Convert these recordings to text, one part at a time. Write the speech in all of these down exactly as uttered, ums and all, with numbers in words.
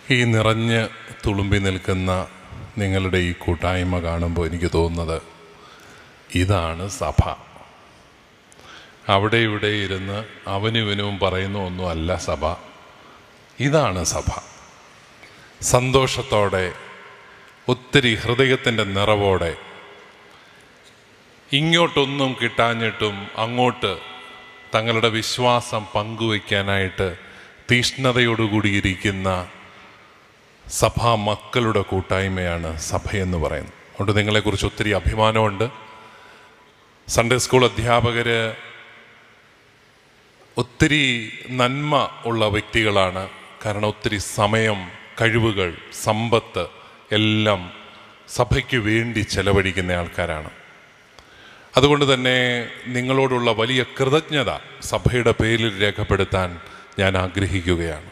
ഈ നിറഞ്ഞ് തുളുമ്പി നിൽക്കുന്ന നിങ്ങളുടെ ഈ കൂട്ടായ്മ കാണുമ്പോൾ എനിക്ക് തോന്നുന്നത് ഇതാണ് സഭ. അവിടെ ഇവിടെ ഇരുന്ന് അവനിവനും പറയുന്ന ഒന്നും അല്ല സഭ. ഇതാണ് സഭ. സന്തോഷത്തോടെ, ഒത്തിരി ഹൃദയത്തിൻ്റെ നിറവോടെ, ഇങ്ങോട്ടൊന്നും കിട്ടാഞ്ഞിട്ടും അങ്ങോട്ട് തങ്ങളുടെ വിശ്വാസം പങ്കുവയ്ക്കാനായിട്ട് തീഷ്ണതയോടുകൂടിയിരിക്കുന്ന സഭാ മക്കളുടെ കൂട്ടായ്മയാണ് സഭയെന്ന് പറയുന്നത്. അതുകൊണ്ട് നിങ്ങളെക്കുറിച്ച് ഒത്തിരി അഭിമാനമുണ്ട്. സൺഡേ സ്കൂൾ അധ്യാപകർ ഒത്തിരി നന്മ ഉള്ള വ്യക്തികളാണ്. കാരണം ഒത്തിരി സമയം, കഴിവുകൾ, സമ്പത്ത് എല്ലാം സഭയ്ക്ക് വേണ്ടി ചെലവഴിക്കുന്ന ആൾക്കാരാണ്. അതുകൊണ്ട് തന്നെ നിങ്ങളോടുള്ള വലിയ കൃതജ്ഞത സഭയുടെ പേരിൽ രേഖപ്പെടുത്താൻ ഞാൻ ആഗ്രഹിക്കുകയാണ്.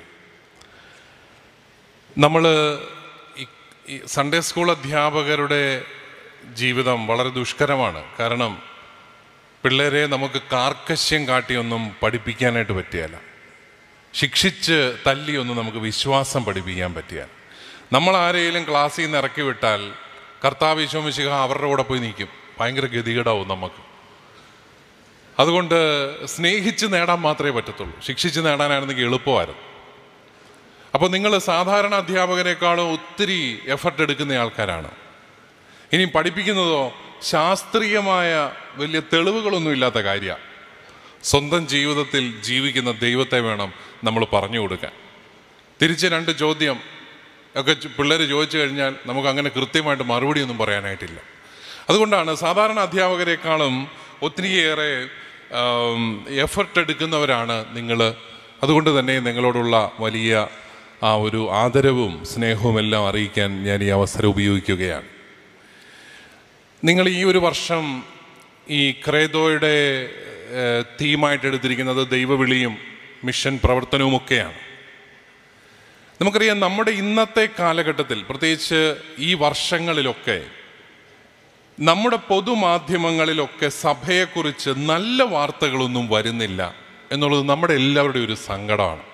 നമ്മൾ ഈ സൺഡേ സ്കൂൾ അധ്യാപകരുടെ ജീവിതം വളരെ ദുഷ്കരമാണ്. കാരണം പിള്ളേരെ നമുക്ക് കാർക്കശ്യം കാട്ടിയൊന്നും പഠിപ്പിക്കാനായിട്ട് പറ്റിയല്ല. ശിക്ഷിച്ച് തല്ലിയൊന്നും നമുക്ക് വിശ്വാസം പഠിപ്പിക്കാൻ പറ്റിയാൽ. നമ്മൾ ആരെയും ക്ലാസ്സിൽ നിന്ന് ഇറക്കി വിട്ടാൽ കർത്താവ് ഈശോ മിശിഹ അവരുടെ കൂടെ പോയി നിൽക്കും. ഭയങ്കര ഗതികേടാവും നമുക്ക്. അതുകൊണ്ട് സ്നേഹിച്ച് നേടാൻ മാത്രമേ പറ്റത്തുള്ളൂ. ശിക്ഷിച്ച് നേടാനായിരുന്നെങ്കിൽ എളുപ്പമായിരുന്നു. അപ്പോൾ നിങ്ങൾ സാധാരണ അധ്യാപകരെക്കാളും ഒത്തിരി എഫർട്ട് എടുക്കുന്ന ആൾക്കാരാണ്. ഇനി പഠിപ്പിക്കുന്നതോ ശാസ്ത്രീയമായ വലിയ തെളിവുകളൊന്നും ഇല്ലാത്ത കാര്യമാണ്. സ്വന്തം ജീവിതത്തിൽ ജീവിക്കുന്ന ദൈവത്തെ വേണം നമ്മൾ പറഞ്ഞു കൊടുക്കാൻ. തിരിച്ച് രണ്ട് ചോദ്യം ഒക്കെ പിള്ളേർ ചോദിച്ചു കഴിഞ്ഞാൽ നമുക്ക് അങ്ങനെ കൃത്യമായിട്ട് മറുപടിയൊന്നും പറയാനായിട്ടില്ല. അതുകൊണ്ടാണ് സാധാരണ അധ്യാപകരെക്കാളും ഒത്തിരിയേറെ എഫർട്ട് എടുക്കുന്നവരാണ് നിങ്ങൾ. അതുകൊണ്ട് തന്നെ നിങ്ങളോടുള്ള വലിയ ആ ഒരു ആദരവും സ്നേഹവും എല്ലാം അറിയിക്കാൻ ഞാൻ ഈ അവസരം ഉപയോഗിക്കുകയാണ്. നിങ്ങൾ ഈ ഒരു വർഷം ഈ ക്രേദോയുടെ തീമായിട്ട് എടുത്തിരിക്കുന്നത് ദൈവവിളിയും മിഷൻ പ്രവർത്തനവുമൊക്കെയാണ്. നമുക്കറിയാം, നമ്മുടെ ഇന്നത്തെ കാലഘട്ടത്തിൽ, പ്രത്യേകിച്ച് ഈ വർഷങ്ങളിലൊക്കെ നമ്മുടെ പൊതുമാധ്യമങ്ങളിലൊക്കെ സഭയെക്കുറിച്ച് നല്ല വാർത്തകളൊന്നും വരുന്നില്ല എന്നുള്ളത് നമ്മുടെ എല്ലാവരുടെയും ഒരു സങ്കടമാണ്.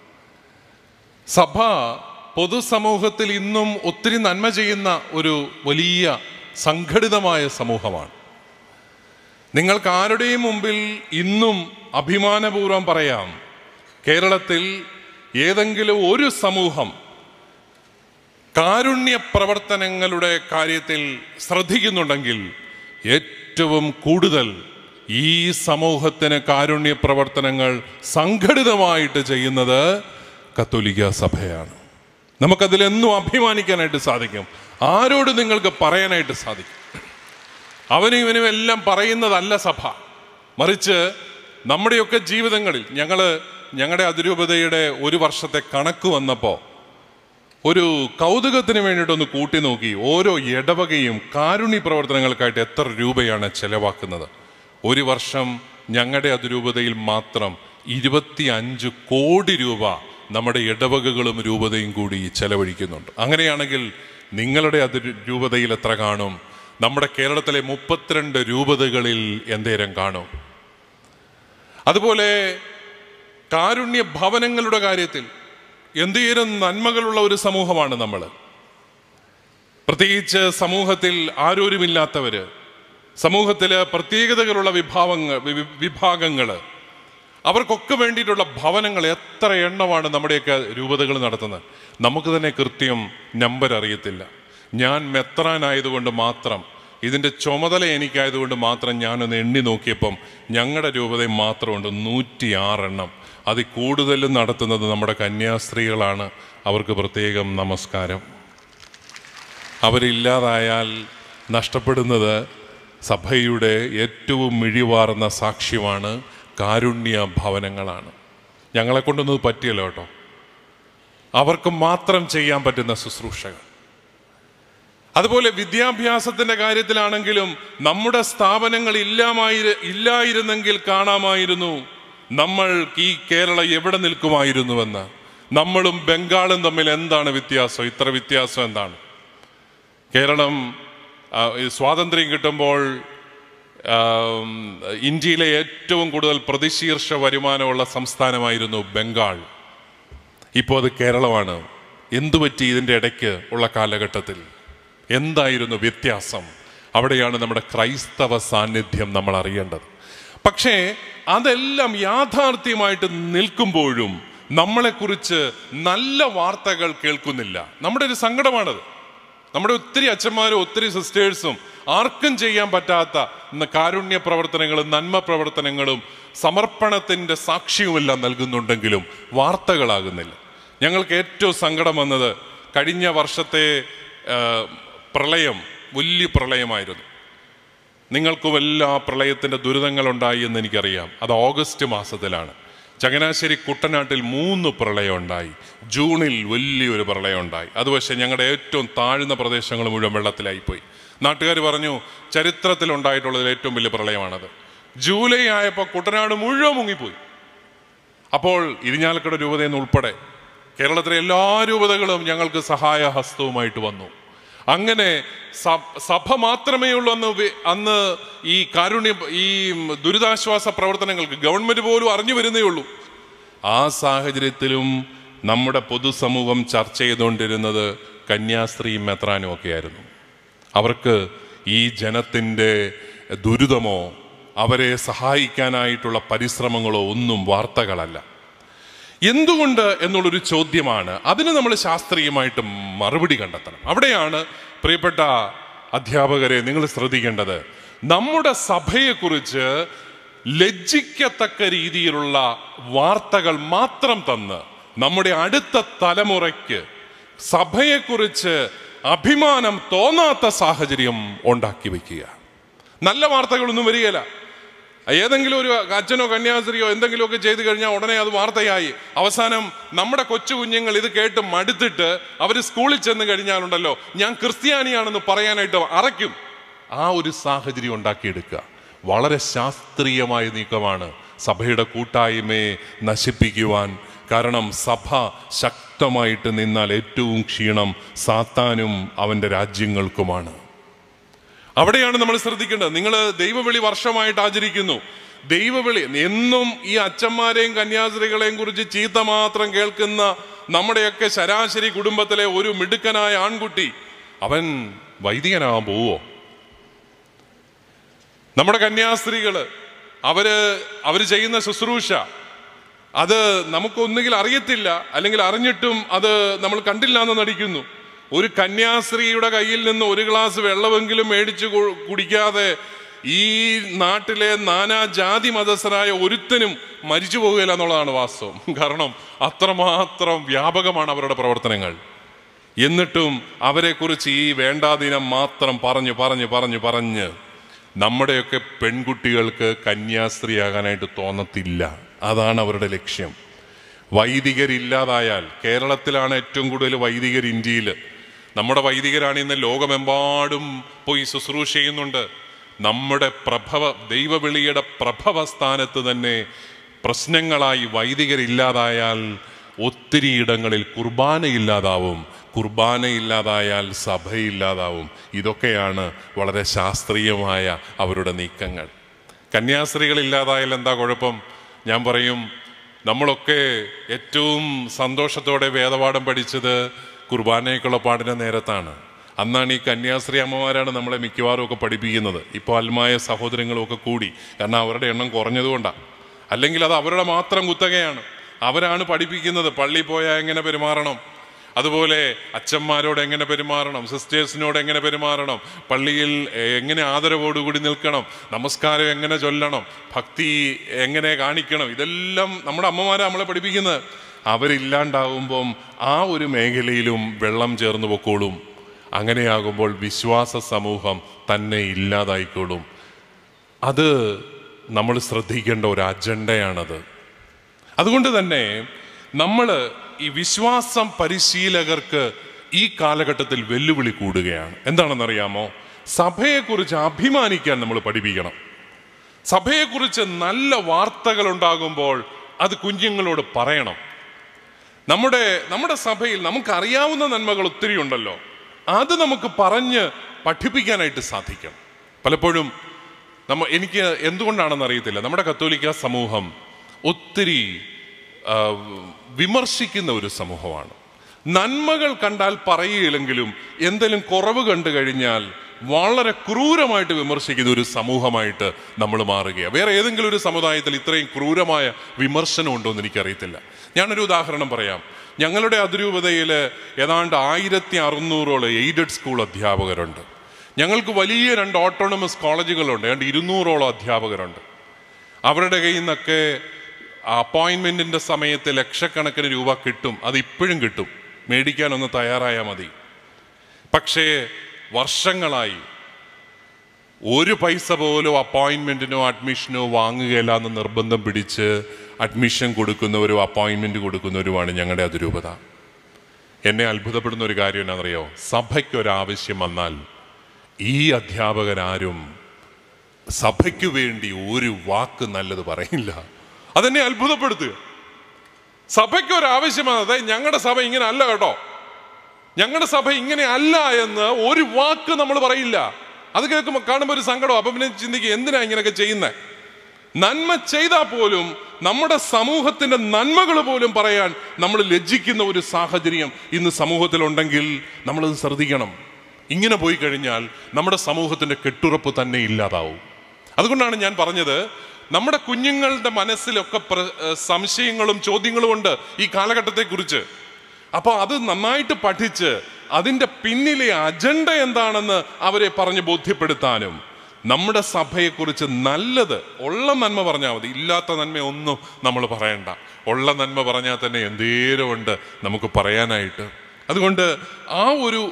സഭ പൊതുസമൂഹത്തിൽ ഇന്നും ഒത്തിരി നന്മ ചെയ്യുന്ന ഒരു വലിയ സംഘടിതമായ സമൂഹമാണ്. നിങ്ങൾക്ക് ആരുടെയും മുമ്പിൽ ഇന്നും അഭിമാനപൂർവ്വം പറയാം, കേരളത്തിൽ ഏതെങ്കിലും ഒരു സമൂഹം കാരുണ്യ പ്രവർത്തനങ്ങളുടെ കാര്യത്തിൽ ശ്രദ്ധിക്കുന്നുണ്ടെങ്കിൽ ഏറ്റവും കൂടുതൽ ഈ സമൂഹത്തിന് കാരുണ്യ പ്രവർത്തനങ്ങൾ സംഘടിതമായിട്ട് ചെയ്യുന്നത് കത്തോലിക്ക സഭയാണ്. നമുക്കതിലെന്നും അഭിമാനിക്കാനായിട്ട് സാധിക്കും. ആരോട് നിങ്ങൾക്ക് പറയാനായിട്ട് സാധിക്കും? അവനും ഇവനും എല്ലാം പറയുന്നതല്ല സഭ. മറിച്ച് നമ്മുടെയൊക്കെ ജീവിതങ്ങളിൽ ഞങ്ങൾ ഞങ്ങളുടെ അതിരൂപതയുടെ ഒരു വർഷത്തെ കണക്ക് വന്നപ്പോൾ ഒരു കൗതുകത്തിന് വേണ്ടിയിട്ടൊന്ന് കൂട്ടി നോക്കി. ഓരോ ഇടവകയും കാരുണ്യ പ്രവർത്തനങ്ങൾക്കായിട്ട് എത്ര രൂപയാണ് ചെലവാക്കുന്നത്. ഒരു വർഷം ഞങ്ങളുടെ അതിരൂപതയിൽ മാത്രം ഇരുപത്തി അഞ്ച് കോടി രൂപ നമ്മുടെ ഇടവകകളും രൂപതയും കൂടി ചെലവഴിക്കുന്നുണ്ട്. അങ്ങനെയാണെങ്കിൽ നിങ്ങളുടെ അതിരൂപതയിൽ എത്ര കാണും? നമ്മുടെ കേരളത്തിലെ മുപ്പത്തിരണ്ട് രൂപതകളിൽ എന്തേരം കാണും? അതുപോലെ കാരുണ്യ ഭവനങ്ങളുടെ കാര്യത്തിൽ എന്തേരം നന്മകളുള്ള ഒരു സമൂഹമാണ് നമ്മൾ. പ്രത്യേകിച്ച് സമൂഹത്തിൽ ആരോരുമില്ലാത്തവര്, സമൂഹത്തില് പ്രത്യേകതകളുള്ള വിഭാഗങ്ങൾ വിഭാഗങ്ങൾ അവർക്കൊക്കെ വേണ്ടിയിട്ടുള്ള ഭവനങ്ങൾ എത്ര എണ്ണമാണ് നമ്മുടെയൊക്കെ രൂപതകൾ നടത്തുന്നത്. നമുക്ക് തന്നെ കൃത്യം നമ്പർ അറിയത്തില്ല. ഞാൻ മെത്രാനായതുകൊണ്ട് മാത്രം, ഇതിൻ്റെ ചുമതല എനിക്കായതുകൊണ്ട് മാത്രം ഞാനൊന്ന് എണ്ണി നോക്കിയപ്പം ഞങ്ങളുടെ രൂപതയിൽ മാത്രമുണ്ട് നൂറ്റി ആറെണ്ണം. അതിൽ കൂടുതലും നടത്തുന്നത് നമ്മുടെ കന്യാസ്ത്രീകളാണ്. അവർക്ക് പ്രത്യേകം നമസ്കാരം. അവരില്ലാതായാൽ നഷ്ടപ്പെടുന്നത് സഭയുടെ ഏറ്റവും മിഴിവാർന്ന സാക്ഷ്യമാണ്, കാരുണ്യ ഭവനങ്ങളാണ്. ഞങ്ങളെ കൊണ്ടൊന്നും പറ്റിയല്ലോ കേട്ടോ. അവർക്ക് മാത്രം ചെയ്യാൻ പറ്റുന്ന ശുശ്രൂഷകൾ. അതുപോലെ വിദ്യാഭ്യാസത്തിൻ്റെ കാര്യത്തിലാണെങ്കിലും നമ്മുടെ സ്ഥാപനങ്ങൾ ഇല്ലാമായി ഇല്ലായിരുന്നെങ്കിൽ കാണാമായിരുന്നു നമ്മൾ ഈ കേരളം എവിടെ നിൽക്കുമായിരുന്നുവെന്ന്. നമ്മളും ബംഗാളും തമ്മിൽ എന്താണ് വ്യത്യാസം? ഇത്ര വ്യത്യാസം എന്താണ്? കേരളം സ്വാതന്ത്ര്യം കിട്ടുമ്പോൾ ഇന്ത്യയിലെ ഏറ്റവും കൂടുതൽ പ്രതിശീർഷ വരുമാനമുള്ള സംസ്ഥാനമായിരുന്നു ബംഗാൾ. ഇപ്പോൾ അത് കേരളമാണ്. എന്തുപറ്റി ഇതിൻ്റെ ഇടയ്ക്ക് ഉള്ള കാലഘട്ടത്തിൽ? എന്തായിരുന്നു വ്യത്യാസം? അവിടെയാണ് നമ്മുടെ ക്രൈസ്തവ സാന്നിധ്യം നമ്മൾ അറിയേണ്ടത്. പക്ഷേ അതെല്ലാം യാഥാർത്ഥ്യമായിട്ട് നിൽക്കുമ്പോഴും നമ്മളെക്കുറിച്ച് നല്ല വാർത്തകൾ കേൾക്കുന്നില്ല. നമ്മുടെ ഒരു സങ്കടമാണത്. നമ്മുടെ ഒത്തിരി അച്ഛന്മാരും ഒത്തിരി സിസ്റ്റേഴ്സും ആർക്കും ചെയ്യാൻ പറ്റാത്ത കാരുണ്യ പ്രവർത്തനങ്ങളും നന്മ പ്രവർത്തനങ്ങളും സമർപ്പണത്തിൻ്റെ സാക്ഷ്യവുമെല്ലാം നൽകുന്നുണ്ടെങ്കിലും വാർത്തകളാകുന്നില്ല. ഞങ്ങൾക്ക് ഏറ്റവും സങ്കടം വന്നത് കഴിഞ്ഞ വർഷത്തെ പ്രളയം വലിയ പ്രളയമായിരുന്നു. നിങ്ങൾക്കും എല്ലാ പ്രളയത്തിൻ്റെ ദുരിതങ്ങളുണ്ടായി എന്ന് എനിക്കറിയാം. അത് ഓഗസ്റ്റ് മാസത്തിലാണ്. ചങ്ങനാശ്ശേരി കുട്ടനാട്ടിൽ മൂന്ന് പ്രളയം ഉണ്ടായി. ജൂണിൽ വലിയൊരു പ്രളയം ഉണ്ടായി. അത് പക്ഷേ ഞങ്ങളുടെ ഏറ്റവും താഴ്ന്ന പ്രദേശങ്ങൾ മുഴുവൻ വെള്ളത്തിലായിപ്പോയി. നാട്ടുകാർ പറഞ്ഞു ചരിത്രത്തിലുണ്ടായിട്ടുള്ളതിൽ ഏറ്റവും വലിയ പ്രളയമാണത്. ജൂലൈ ആയപ്പോൾ കുട്ടനാട് മുഴുവൻ മുങ്ങിപ്പോയി. അപ്പോൾ ഇരിഞ്ഞാലക്കുട രൂപതയിൽ നിന്ന് ഉൾപ്പെടെ കേരളത്തിലെ എല്ലാ രൂപതകളും ഞങ്ങൾക്ക് സഹായഹസ്തവുമായിട്ട് വന്നു. അങ്ങനെ സഭ മാത്രമേ ഉള്ളൂ അന്ന് അന്ന് ഈ കാരുണ്യ ഈ ദുരിതാശ്വാസ പ്രവർത്തനങ്ങൾക്ക് ഗവൺമെന്റ് പോലും അറിഞ്ഞു വരുന്നേ ഉള്ളൂ. ആ സാഹചര്യത്തിലും നമ്മുടെ പൊതുസമൂഹം ചർച്ച ചെയ്തുകൊണ്ടിരുന്നത് കന്യാസ്ത്രീയും മെത്രാനും ഒക്കെ ആയിരുന്നു. അവർക്ക് ഈ ജനത്തിൻ്റെ ദുരിതമോ അവരെ സഹായിക്കാനായിട്ടുള്ള പരിശ്രമങ്ങളോ ഒന്നും വാർത്തകളല്ല. എന്തുകൊണ്ട് എന്നുള്ളൊരു ചോദ്യമാണ്. അതിന് നമ്മൾ ശാസ്ത്രീയമായിട്ട് മറുപടി കണ്ടെത്തണം. അവിടെയാണ് പ്രിയപ്പെട്ട അധ്യാപകരെ നിങ്ങൾ ശ്രദ്ധിക്കേണ്ടത്. നമ്മുടെ സഭയെക്കുറിച്ച് ലജ്ജിക്കത്തക്ക രീതിയിലുള്ള വാർത്തകൾ മാത്രം തന്ന് നമ്മുടെ അടുത്ത തലമുറയ്ക്ക് സഭയെക്കുറിച്ച് അഭിമാനം തോന്നാത്ത സാഹചര്യം ഉണ്ടാക്കി വയ്ക്കുക. നല്ല വാർത്തകളൊന്നും വരികയില്ല. ഏതെങ്കിലും ഒരു അച്ഛനോ കന്യാസ്ത്രീയോ എന്തെങ്കിലുമൊക്കെ ചെയ്തു കഴിഞ്ഞാൽ ഉടനെ അത് വാർത്തയായി. അവസാനം നമ്മുടെ കൊച്ചു കുഞ്ഞുങ്ങൾ ഇത് കേട്ട് മടുത്തിട്ട് അവർ സ്കൂളിൽ ചെന്ന് കഴിഞ്ഞാലുണ്ടല്ലോ ഞാൻ ക്രിസ്ത്യാനിയാണെന്ന് പറയാനായിട്ട് അറയ്ക്കും. ആ ഒരു സാഹചര്യം ഉണ്ടാക്കിയെടുക്കുക വളരെ ശാസ്ത്രീയമായ നീക്കമാണ് സഭയുടെ കൂട്ടായ്മയെ നശിപ്പിക്കുവാൻ. കാരണം സഭ ശക്തമായിട്ട് നിന്നാൽ ഏറ്റവും ക്ഷീണം സാത്താനും അവൻ്റെ രാജ്യങ്ങൾക്കുമാണ്. അവിടെയാണ് നമ്മൾ ശ്രദ്ധിക്കേണ്ടത്. നിങ്ങൾ ദൈവവിളി വർഷമായിട്ട് ആചരിക്കുന്നു. ദൈവവിളി എന്നും ഈ അച്ഛന്മാരെയും കന്യാസ്ത്രീകളെയും കുറിച്ച് ചീത്ത മാത്രം കേൾക്കുന്ന നമ്മുടെയൊക്കെ ശരാശരി കുടുംബത്തിലെ ഒരു മിടുക്കനായ ആൺകുട്ടി അവൻ വൈദികനാകാൻ പോവോ? നമ്മുടെ കന്യാസ്ത്രീകള് അവര് അവര് ചെയ്യുന്ന ശുശ്രൂഷ അത് നമുക്കൊന്നുകിൽ അറിയത്തില്ല, അല്ലെങ്കിൽ അറിഞ്ഞിട്ടും അത് നമ്മൾ കണ്ടില്ല എന്ന് നടിക്കുന്നു. ഒരു കന്യാസ്ത്രീയുടെ കയ്യിൽ നിന്ന് ഒരു ഗ്ലാസ് വെള്ളമെങ്കിലും മേടിച്ചു കുടിക്കാതെ ഈ നാട്ടിലെ നാനാ ജാതി മതസ്ഥരായ ഒരുത്തനും മരിച്ചു പോകുകയില്ല എന്നുള്ളതാണ് വാസ്തവം. കാരണം അത്രമാത്രം വ്യാപകമാണ് അവരുടെ പ്രവർത്തനങ്ങൾ. എന്നിട്ടും അവരെക്കുറിച്ച് ഈ വേണ്ടാദിനം മാത്രം പറഞ്ഞു പറഞ്ഞു പറഞ്ഞു പറഞ്ഞ് നമ്മുടെയൊക്കെ പെൺകുട്ടികൾക്ക് കന്യാസ്ത്രീയാകാനായിട്ട് തോന്നത്തില്ല. അതാണ് അവരുടെ ലക്ഷ്യം. വൈദികരില്ലാതായാൽ, കേരളത്തിലാണ് ഏറ്റവും കൂടുതൽ വൈദികർ ഇന്ത്യയിൽ. നമ്മുടെ വൈദികരാണ് ഇന്ന് ലോകമെമ്പാടും പോയി ശുശ്രൂഷ ചെയ്യുന്നുണ്ട്. നമ്മുടെ പ്രഭവ ദൈവവിളിയുടെ പ്രഭവ സ്ഥാനത്ത് തന്നെ പ്രശ്നങ്ങളായി വൈദികരില്ലാതായാൽ ഒത്തിരി ഇടങ്ങളിൽ കുർബാനയില്ലാതാവും. കുർബാനയില്ലാതായാൽ സഭയില്ലാതാവും. ഇതൊക്കെയാണ് വളരെ ശാസ്ത്രീയമായ അവരുടെ നീക്കങ്ങൾ. കന്യാസ്ത്രീകളില്ലാതായാൽ എന്താ കുഴപ്പം? ഞാൻ പറയും, നമ്മളൊക്കെ ഏറ്റവും സന്തോഷത്തോടെ വേദപാഠം പഠിച്ചത് കുർബാനയ്ക്കുള്ള പാടിൻ്റെ നേരത്താണ്. അന്നാണ് ഈ കന്യാസ്ത്രീ അമ്മമാരാണ് നമ്മളെ മിക്കവാറും ഒക്കെ പഠിപ്പിക്കുന്നത്. ഇപ്പോൾ ആത്മായ സഹോദരങ്ങളും ഒക്കെ കൂടി, കാരണം അവരുടെ എണ്ണം കുറഞ്ഞതുകൊണ്ടാണ്. അല്ലെങ്കിൽ അത് അവരുടെ മാത്രം കുത്തകയാണ്. അവരാണ് പഠിപ്പിക്കുന്നത്. പള്ളിയിൽ പോയാൽ എങ്ങനെ പെരുമാറണം, അതുപോലെ അച്ഛന്മാരോട് എങ്ങനെ പെരുമാറണം, സിസ്റ്റേഴ്സിനോട് എങ്ങനെ പെരുമാറണം, പള്ളിയിൽ എങ്ങനെ ആദരവോടുകൂടി നിൽക്കണം, നമസ്കാരം എങ്ങനെ ചൊല്ലണം, ഭക്തി എങ്ങനെ കാണിക്കണം, ഇതെല്ലാം നമ്മുടെ അമ്മമാരെ നമ്മളെ പഠിപ്പിക്കുന്നത്. അവരില്ലാണ്ടാവുമ്പം ആ ഒരു മേഖലയിലും വെള്ളം ചേർന്ന് പൊക്കോളും. അങ്ങനെയാകുമ്പോൾ വിശ്വാസ സമൂഹം തന്നെ ഇല്ലാതായിക്കോളും. അത് നമ്മൾ ശ്രദ്ധിക്കേണ്ട ഒരു അജണ്ടയാണത്. അതുകൊണ്ട് തന്നെ നമ്മൾ ഈ വിശ്വാസം പരിശീലകർക്ക് ഈ കാലഘട്ടത്തിൽ വെല്ലുവിളി കൂടുകയാണ്. എന്താണെന്നറിയാമോ? സഭയെക്കുറിച്ച് അഭിമാനിക്കാൻ നമ്മൾ പഠിപ്പിക്കണം. സഭയെക്കുറിച്ച് നല്ല വാർത്തകൾ ഉണ്ടാകുമ്പോൾ അത് കുഞ്ഞുങ്ങളോട് പറയണം. നമ്മുടെ നമ്മുടെ സഭയിൽ നമുക്കറിയാവുന്ന നന്മകൾ ഒത്തിരി ഉണ്ടല്ലോ, അത് നമുക്ക് പറഞ്ഞ് പഠിപ്പിക്കാനായിട്ട് സാധിക്കണം. പലപ്പോഴും നമ്മ എനിക്ക് എന്തുകൊണ്ടാണെന്ന് അറിയത്തില്ല, നമ്മുടെ കത്തോലിക്ക സമൂഹം ഒത്തിരി വിമർശിക്കുന്ന ഒരു സമൂഹമാണ്. നന്മകൾ കണ്ടാൽ പറയുകയില്ലെങ്കിലും എന്തെങ്കിലും കുറവ് കണ്ടു കഴിഞ്ഞാൽ വളരെ ക്രൂരമായിട്ട് വിമർശിക്കുന്ന ഒരു സമൂഹമായിട്ട് നമ്മൾ മാറുകയാണ്. വേറെ ഏതെങ്കിലും ഒരു സമുദായത്തിൽ ഇത്രയും ക്രൂരമായ വിമർശനം ഉണ്ടോ എന്ന് എനിക്കറിയത്തില്ല. ഞാനൊരു ഉദാഹരണം പറയാം. ഞങ്ങളുടെ അതിരൂപതയിൽ ഏതാണ്ട് ആയിരത്തി അറുന്നൂറോളം എയ്ഡഡ് സ്കൂൾ അധ്യാപകരുണ്ട്. ഞങ്ങൾക്ക് വലിയ രണ്ട് ഓട്ടോണമസ് കോളേജുകളുണ്ട്. ഏതാണ്ട് ഇരുന്നൂറോളം അധ്യാപകരുണ്ട്. അവരുടെ കയ്യിൽ നിന്നൊക്കെ അപ്പോയിൻമെൻറ്റിൻ്റെ സമയത്ത് ലക്ഷക്കണക്കിന് രൂപ കിട്ടും. അത് ഇപ്പോഴും കിട്ടും, മേടിക്കാനൊന്ന് തയ്യാറായാൽ മതി. പക്ഷേ വർഷങ്ങളായി ഒരു പൈസ പോലും അപ്പോയിൻമെൻറ്റിനോ അഡ്മിഷനോ വാങ്ങുകയില്ല എന്ന് നിർബന്ധം പിടിച്ച് അഡ്മിഷൻ കൊടുക്കുന്നവരും അപ്പോയിൻമെൻറ്റ് കൊടുക്കുന്നവരുമാണ് ഞങ്ങളുടെ അതിരൂപത. എന്നെ അത്ഭുതപ്പെടുന്ന ഒരു കാര്യം എന്നാണെന്നറിയോ? സഭയ്ക്കൊരാവശ്യം വന്നാൽ ഈ അധ്യാപകരാരും സഭയ്ക്ക് വേണ്ടി ഒരു വാക്ക് നല്ലത് പറയില്ല. അതെന്നെ അത്ഭുതപ്പെടുത്തുക. സഭയ്ക്ക് ഒരാവശ്യം വന്നത് ഞങ്ങളുടെ സഭ ഇങ്ങനെ അല്ല കേട്ടോ, ഞങ്ങളുടെ സഭ ഇങ്ങനെ അല്ല എന്ന് ഒരു വാക്ക് നമ്മൾ പറയില്ല. അത് കേൾക്കുമ്പോൾ കാണുമ്പോൾ ഒരു സങ്കടം. അപ്പം പിന്നെ ചിന്തിക്കുക, എന്തിനാ ഇങ്ങനെയൊക്കെ ചെയ്യുന്നത്? നന്മ ചെയ്താൽ പോലും നമ്മുടെ സമൂഹത്തിന്റെ നന്മകൾ പോലും പറയാൻ നമ്മൾ ലജ്ജിക്കുന്ന ഒരു സാഹചര്യം ഇന്ന് സമൂഹത്തിലുണ്ടെങ്കിൽ നമ്മളത് ശ്രദ്ധിക്കണം. ഇങ്ങനെ പോയി കഴിഞ്ഞാൽ നമ്മുടെ സമൂഹത്തിന്റെ കെട്ടുറപ്പ് തന്നെ ഇല്ലാതാവും. അതുകൊണ്ടാണ് ഞാൻ പറഞ്ഞത്, നമ്മുടെ കുഞ്ഞുങ്ങളുടെ മനസ്സിലൊക്കെ സംശയങ്ങളും ചോദ്യങ്ങളും ഉണ്ട് ഈ കാലഘട്ടത്തെക്കുറിച്ച്. അപ്പോൾ അത് നന്നായിട്ട് പഠിച്ച് അതിൻ്റെ പിന്നിലെ അജണ്ട എന്താണെന്ന് അവരെ പറഞ്ഞ് ബോധ്യപ്പെടുത്താനും, നമ്മുടെ സഭയെക്കുറിച്ച് നല്ലത് ഉള്ള നന്മ പറഞ്ഞാൽ മതി, ഇല്ലാത്ത നന്മ ഒന്നും നമ്മൾ പറയണ്ട. ഉള്ള നന്മ പറഞ്ഞാൽ തന്നെ എന്തേലും ഉണ്ട് നമുക്ക് പറയാനായിട്ട്. അതുകൊണ്ട് ആ ഒരു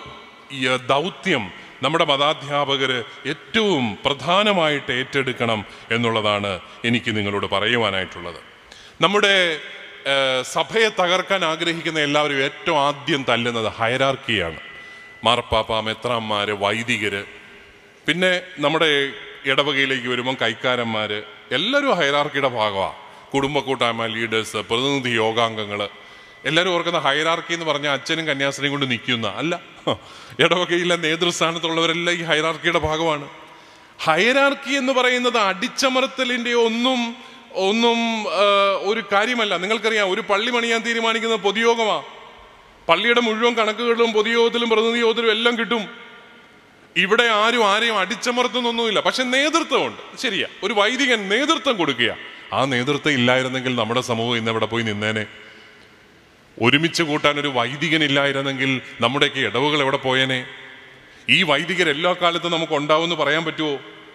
ദൗത്യം നമ്മുടെ മതാധ്യാപകർ ഏറ്റവും പ്രധാനമായിട്ട് ഏറ്റെടുക്കണം എന്നുള്ളതാണ് എനിക്ക് നിങ്ങളോട് പറയുവാനായിട്ടുള്ളത്. നമ്മുടെ സഭയെ തകർക്കാൻ ആഗ്രഹിക്കുന്ന എല്ലാവരും ഏറ്റവും ആദ്യം തല്ലുന്നത് ഹയരാർക്കിയാണ്. മാർപ്പാപ്പ, മെത്രാന്മാർ, വൈദികർ, പിന്നെ നമ്മുടെ ഇടവകയിലേക്ക് വരുമ്പം കൈക്കാരന്മാർ, എല്ലാവരും ഹയരാർക്കിയുടെ ഭാഗമാണ്. കുടുംബ കൂട്ടായ്മ ലീഡേഴ്സ്, പ്രതിനിധി യോഗാംഗങ്ങൾ, എല്ലാവരും ഓർക്കുന്ന ഹയരാർക്കി എന്ന് പറഞ്ഞാൽ അച്ഛനും കന്യാസ്ത്രീയും കൊണ്ട് നിൽക്കുന്ന അല്ല. ഇടവകയിലെ നേതൃസ്ഥാനത്തുള്ളവരെല്ലാം ഈ ഹയരാർക്കിയുടെ ഭാഗമാണ്. ഹയരാർക്കി എന്ന് പറയുന്നത് അടിച്ചമർത്തലിൻ്റെ ഒന്നും ഒന്നും ഒരു കാര്യമല്ല. നിങ്ങൾക്കറിയാം, ഒരു പള്ളി പണിയാൻ തീരുമാനിക്കുന്നത് പൊതുയോഗമാണ്. പള്ളിയുടെ മുഴുവൻ കണക്കുകളിലും പൊതുയോഗത്തിലും പ്രതിനിധി യോഗത്തിലും എല്ലാം കിട്ടും. ഇവിടെ ആരും ആരെയും അടിച്ചമർത്തുന്നൊന്നുമില്ല. പക്ഷെ നേതൃത്വമുണ്ട്. ശരിയാ, ഒരു വൈദികൻ നേതൃത്വം കൊടുക്കുക. ആ നേതൃത്വം ഇല്ലായിരുന്നെങ്കിൽ നമ്മുടെ സമൂഹം ഇന്ന് എവിടെ പോയി നിന്നേനെ? ഒരുമിച്ച് കൂട്ടാൻ ഒരു വൈദികൻ ഇല്ലായിരുന്നെങ്കിൽ നമ്മുടെയൊക്കെ ഇടവുകൾ എവിടെ പോയേനെ? ഈ വൈദികർ എല്ലാ കാലത്തും നമുക്ക് ഉണ്ടാവുമെന്ന് പറയാൻ പറ്റുമോ?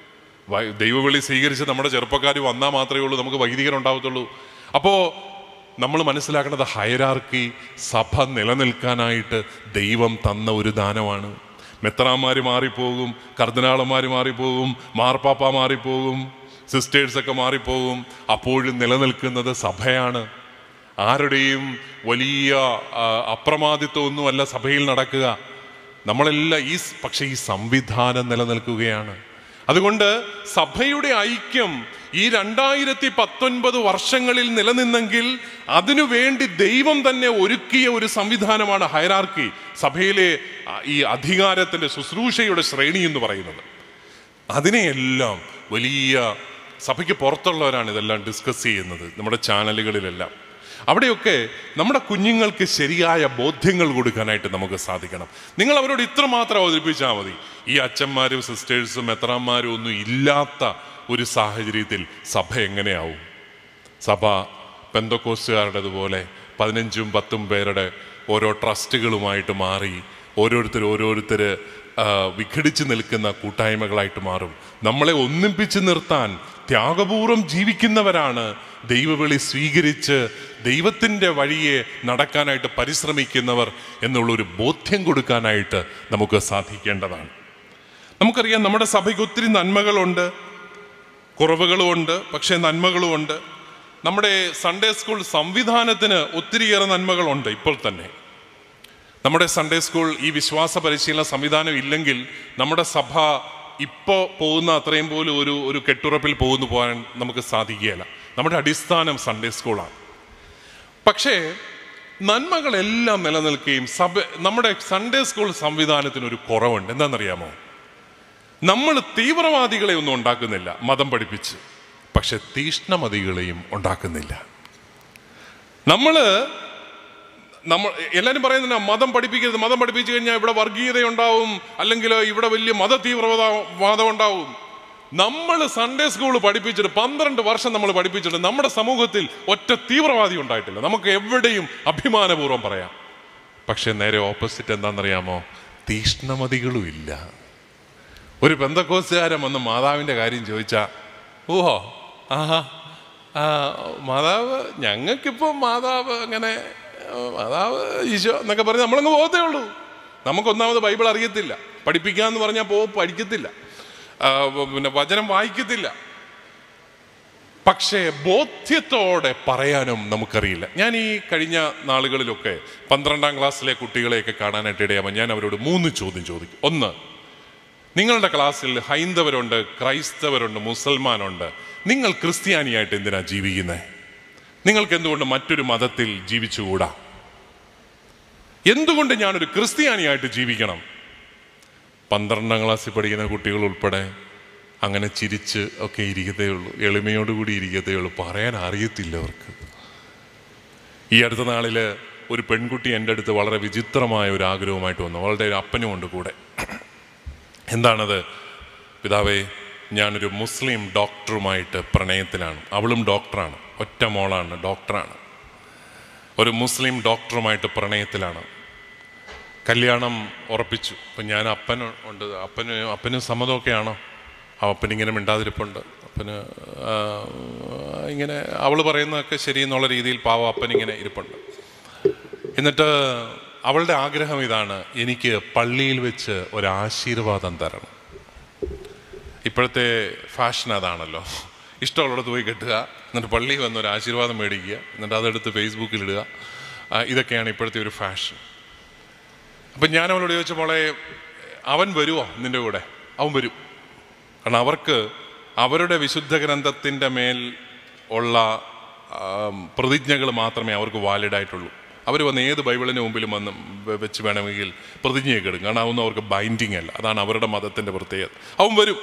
ദൈവവിളി സ്വീകരിച്ച് നമ്മുടെ ചെറുപ്പക്കാർ വന്നാൽ മാത്രമേ ഉള്ളൂ നമുക്ക് വൈദികരുണ്ടാവത്തുള്ളൂ. അപ്പോൾ നമ്മൾ മനസ്സിലാക്കേണ്ടത്, ഹയരാർക്കി സഭ നിലനിൽക്കാനായിട്ട് ദൈവം തന്ന ഒരു ദാനമാണ്. മെത്രാന്മാർ മാറിപ്പോകും, കർദിനാളന്മാർ മാറിപ്പോകും, മാർപ്പാപ്പ മാറിപ്പോകും, സിസ്റ്റേഴ്സൊക്കെ മാറിപ്പോകും. അപ്പോഴും നിലനിൽക്കുന്നത് സഭയാണ്. ആരുടെയും വലിയ അപ്രമാദിത്വമൊന്നുമല്ല സഭയിൽ നടക്കുക. നമ്മളെല്ലാം ഈ പക്ഷേ ഈ സംവിധാനം നിലനിൽക്കുകയാണ്. അതുകൊണ്ട് സഭയുടെ ഐക്യം ഈ രണ്ടായിരത്തി പത്തൊൻപത് വർഷങ്ങളിൽ നിലനിന്നെങ്കിൽ അതിനു വേണ്ടി ദൈവം തന്നെ ഒരുക്കിയ ഒരു സംവിധാനമാണ് ഹയരാർക്കി, സഭയിലെ ഈ അധികാരത്തിൻ്റെ ശുശ്രൂഷയുടെ ശ്രേണി എന്ന് പറയുന്നത്. അതിനെയെല്ലാം വലിയ സഭയ്ക്ക് പുറത്തുള്ളവരാണ് ഇതെല്ലാം ഡിസ്കസ് ചെയ്യുന്നത്, നമ്മുടെ ചാനലുകളിലെല്ലാം. അവിടെയൊക്കെ നമ്മുടെ കുഞ്ഞുങ്ങൾക്ക് ശരിയായ ബോധ്യങ്ങൾ കൊടുക്കാനായിട്ട് നമുക്ക് സാധിക്കണം. നിങ്ങൾ അവരോട് ഇത്രമാത്രം അവതരിപ്പിച്ചാൽ മതി. ഈ അച്ഛന്മാരും സിസ്റ്റേഴ്സും മെത്രാന്മാരും ഒന്നും ഇല്ലാത്ത ഒരു സാഹചര്യത്തിൽ സഭ എങ്ങനെയാവും? സഭ പെന്തക്കോസ്റ്റുകാരുടേതുപോലെ പതിനഞ്ചും പത്തും പേരുടെ ഓരോ ട്രസ്റ്റുകളുമായിട്ട് മാറി ഓരോരുത്തർ ഓരോരുത്തർ വിഘടിച്ച് നിൽക്കുന്ന കൂട്ടായ്മകളായിട്ട് മാറും. നമ്മളെ ഒന്നിപ്പിച്ച് നിർത്താൻ ത്യാഗപൂർവം ജീവിക്കുന്നവരാണ് ദൈവവിളി സ്വീകരിച്ച് ദൈവത്തിൻ്റെ വഴിയെ നടക്കാനായിട്ട് പരിശ്രമിക്കുന്നവർ എന്നുള്ളൊരു ബോധ്യം കൊടുക്കാനായിട്ട് നമുക്ക് സാധിക്കേണ്ടതാണ്. നമുക്കറിയാം, നമ്മുടെ സഭയ്ക്ക് ഒത്തിരി നന്മകളുണ്ട്, കുറവുകളുമുണ്ട്, പക്ഷേ നന്മകളുമുണ്ട്. നമ്മുടെ സൺഡേ സ്കൂൾ സംവിധാനത്തിന് ഒത്തിരിയേറെ നന്മകളുണ്ട്. ഇപ്പോൾ തന്നെ നമ്മുടെ സൺഡേ സ്കൂൾ ഈ വിശ്വാസ പരിശീലന സംവിധാനം ഇല്ലെങ്കിൽ നമ്മുടെ സഭ ഇപ്പോൾ പോകുന്ന അത്രയും പോലും ഒരു ഒരു കെട്ടുറപ്പിൽ പോകുന്നു പോകാൻ നമുക്ക് സാധിക്കുകയില്ല. നമ്മുടെ അടിസ്ഥാനം സൺഡേ സ്കൂളാണ്. പക്ഷേ നന്മകളെല്ലാം നിലനിൽക്കുകയും സഭ നമ്മുടെ സൺഡേ സ്കൂൾ സംവിധാനത്തിനൊരു കുറവുണ്ട്. എന്താണെന്നറിയാമോ? നമ്മൾ തീവ്രവാദികളെ ഒന്നും ഉണ്ടാക്കുന്നില്ല മതം പഠിപ്പിച്ച്, പക്ഷെ തീഷ്ണമതികളെയും ഉണ്ടാക്കുന്നില്ല. നമ്മൾ നമ്മൾ എല്ലാവരും പറയുന്ന മതം പഠിപ്പിക്കരുത്, മതം പഠിപ്പിച്ചു കഴിഞ്ഞാൽ ഇവിടെ വർഗീയതയുണ്ടാവും, അല്ലെങ്കിൽ ഇവിടെ വലിയ മത തീവ്രവാദം ഉണ്ടാവും. നമ്മൾ സൺഡേ സ്കൂൾ പഠിപ്പിച്ചിട്ട് പന്ത്രണ്ട് വർഷം നമ്മൾ പഠിപ്പിച്ചിട്ട് നമ്മുടെ സമൂഹത്തിൽ ഒറ്റ തീവ്രവാദി ഉണ്ടായിട്ടില്ല. നമുക്ക് എവിടെയും അഭിമാനപൂർവ്വം പറയാം. പക്ഷെ നേരെ ഓപ്പോസിറ്റ് എന്താണെന്നറിയാമോ? തീഷ്ണമതികളും ഇല്ല. ഒരു പെന്തക്കോസ്തുകാരൻ വന്ന് മാതാവിൻ്റെ കാര്യം ചോദിച്ചാൽ, ഓഹോ ആഹാ ആ മാതാവ്, ഞങ്ങൾക്കിപ്പോൾ മാതാവ് അങ്ങനെ മാതാവ് ഈശോ എന്നൊക്കെ പറഞ്ഞ് നമ്മളങ്ങ് പോകത്തേ ഉള്ളൂ. നമുക്കൊന്നാമത് ബൈബിൾ അറിയത്തില്ല, പഠിപ്പിക്കാമെന്ന് പറഞ്ഞാൽ പോ പഠിക്കത്തില്ല, പിന്നെ വചനം വായിക്കത്തില്ല. പക്ഷേ ബോധ്യത്തോടെ പറയാനും നമുക്കറിയില്ല. ഞാൻ ഈ കഴിഞ്ഞ നാളുകളിലൊക്കെ പന്ത്രണ്ടാം ക്ലാസ്സിലെ കുട്ടികളെയൊക്കെ കാണാനായിട്ട് ഇടയാകുമ്പോൾ ഞാൻ അവരോട് മൂന്ന് ചോദ്യം ചോദിക്കും. ഒന്ന്, നിങ്ങളുടെ ക്ലാസ്സിൽ ഹൈന്ദവരുണ്ട്, ക്രൈസ്തവരുണ്ട്, മുസൽമാനുണ്ട്. നിങ്ങൾ ക്രിസ്ത്യാനിയായിട്ട് എന്തിനാ ജീവിക്കുന്നത്? നിങ്ങൾക്ക് എന്തുകൊണ്ട് മറ്റൊരു മതത്തിൽ ജീവിച്ചുകൂടാ? എന്തുകൊണ്ട് ഞാനൊരു ക്രിസ്ത്യാനിയായിട്ട് ജീവിക്കണം? പന്ത്രണ്ടാം ക്ലാസ്സിൽ പഠിക്കുന്ന കുട്ടികൾ ഉൾപ്പെടെ അങ്ങനെ ചിരിച്ച് ഒക്കെ ഇരിക്കത്തേ ഉള്ളൂ, എളിമയോടുകൂടി ഇരിക്കത്തേ ഉള്ളൂ. പറയാൻ അറിയത്തില്ല അവർക്ക്. ഈ അടുത്ത നാളിൽ ഒരു പെൺകുട്ടി എൻ്റെ അടുത്ത് വളരെ വിചിത്രമായ ഒരു ആഗ്രഹവുമായിട്ട് വന്നു. അവളുടെ ഒരു അപ്പനും ഉണ്ട് കൂടെ. എന്താണത്? പിതാവേ, ഞാനൊരു മുസ്ലിം ഡോക്ടറുമായിട്ട് പ്രണയത്തിലാണ്. അവളും ഡോക്ടറാണ്, ഒറ്റ മോളാണ്, ഡോക്ടറാണ്. ഒരു മുസ്ലിം ഡോക്ടറുമായിട്ട് പ്രണയത്തിലാണ്. കല്യാണം ഉറപ്പിച്ചു. അപ്പം ഞാൻ അപ്പൻ ഉണ്ട്, അപ്പന് അപ്പന് സമ്മതമൊക്കെയാണോ? അപ്പനിങ്ങനെ മിണ്ടാതിരിപ്പുണ്ട്. അപ്പന് ഇങ്ങനെ അവൾ പറയുന്നതൊക്കെ ശരിയെന്നുള്ള രീതിയിൽ പാവം അപ്പനിങ്ങനെ ഇരിപ്പുണ്ട്. എന്നിട്ട് അവളുടെ ആഗ്രഹം ഇതാണ്, എനിക്ക് പള്ളിയിൽ വെച്ച് ഒരാശീർവാദം തരണം. ഇപ്പോഴത്തെ ഫാഷൻ അതാണല്ലോ, ഇഷ്ടമുള്ളിടത്ത് പോയി കെട്ടുക, എന്നിട്ട് പള്ളിയിൽ വന്ന് ഒരു ആശീർവാദം മേടിക്കുക, എന്നിട്ട് അതെടുത്ത് ഫേസ്ബുക്കിലിടുക. ഇതൊക്കെയാണ് ഇപ്പോഴത്തെ ഒരു ഫാഷൻ. അപ്പം ഞാൻ അവളോട് ചോദിച്ച, മോളെ അവൻ വരുമോ നിൻ്റെ കൂടെ? അവൻ വരും. കാരണം അവർക്ക് അവരുടെ വിശുദ്ധ ഗ്രന്ഥത്തിൻ്റെ മേൽ ഉള്ള പ്രതിജ്ഞകൾ മാത്രമേ അവർക്ക് വാലിഡായിട്ടുള്ളൂ. അവർ വന്ന് ഏത് ബൈബിളിന് മുമ്പിലും വന്ന് വെച്ച് വേണമെങ്കിൽ പ്രതിജ്ഞയൊക്കെ എടുക്കും. കാരണം അതൊന്നും അവർക്ക് ബൈൻഡിങ് അല്ല, അതാണ് അവരുടെ മതത്തിൻ്റെ പ്രത്യേകത. അവൻ വരും.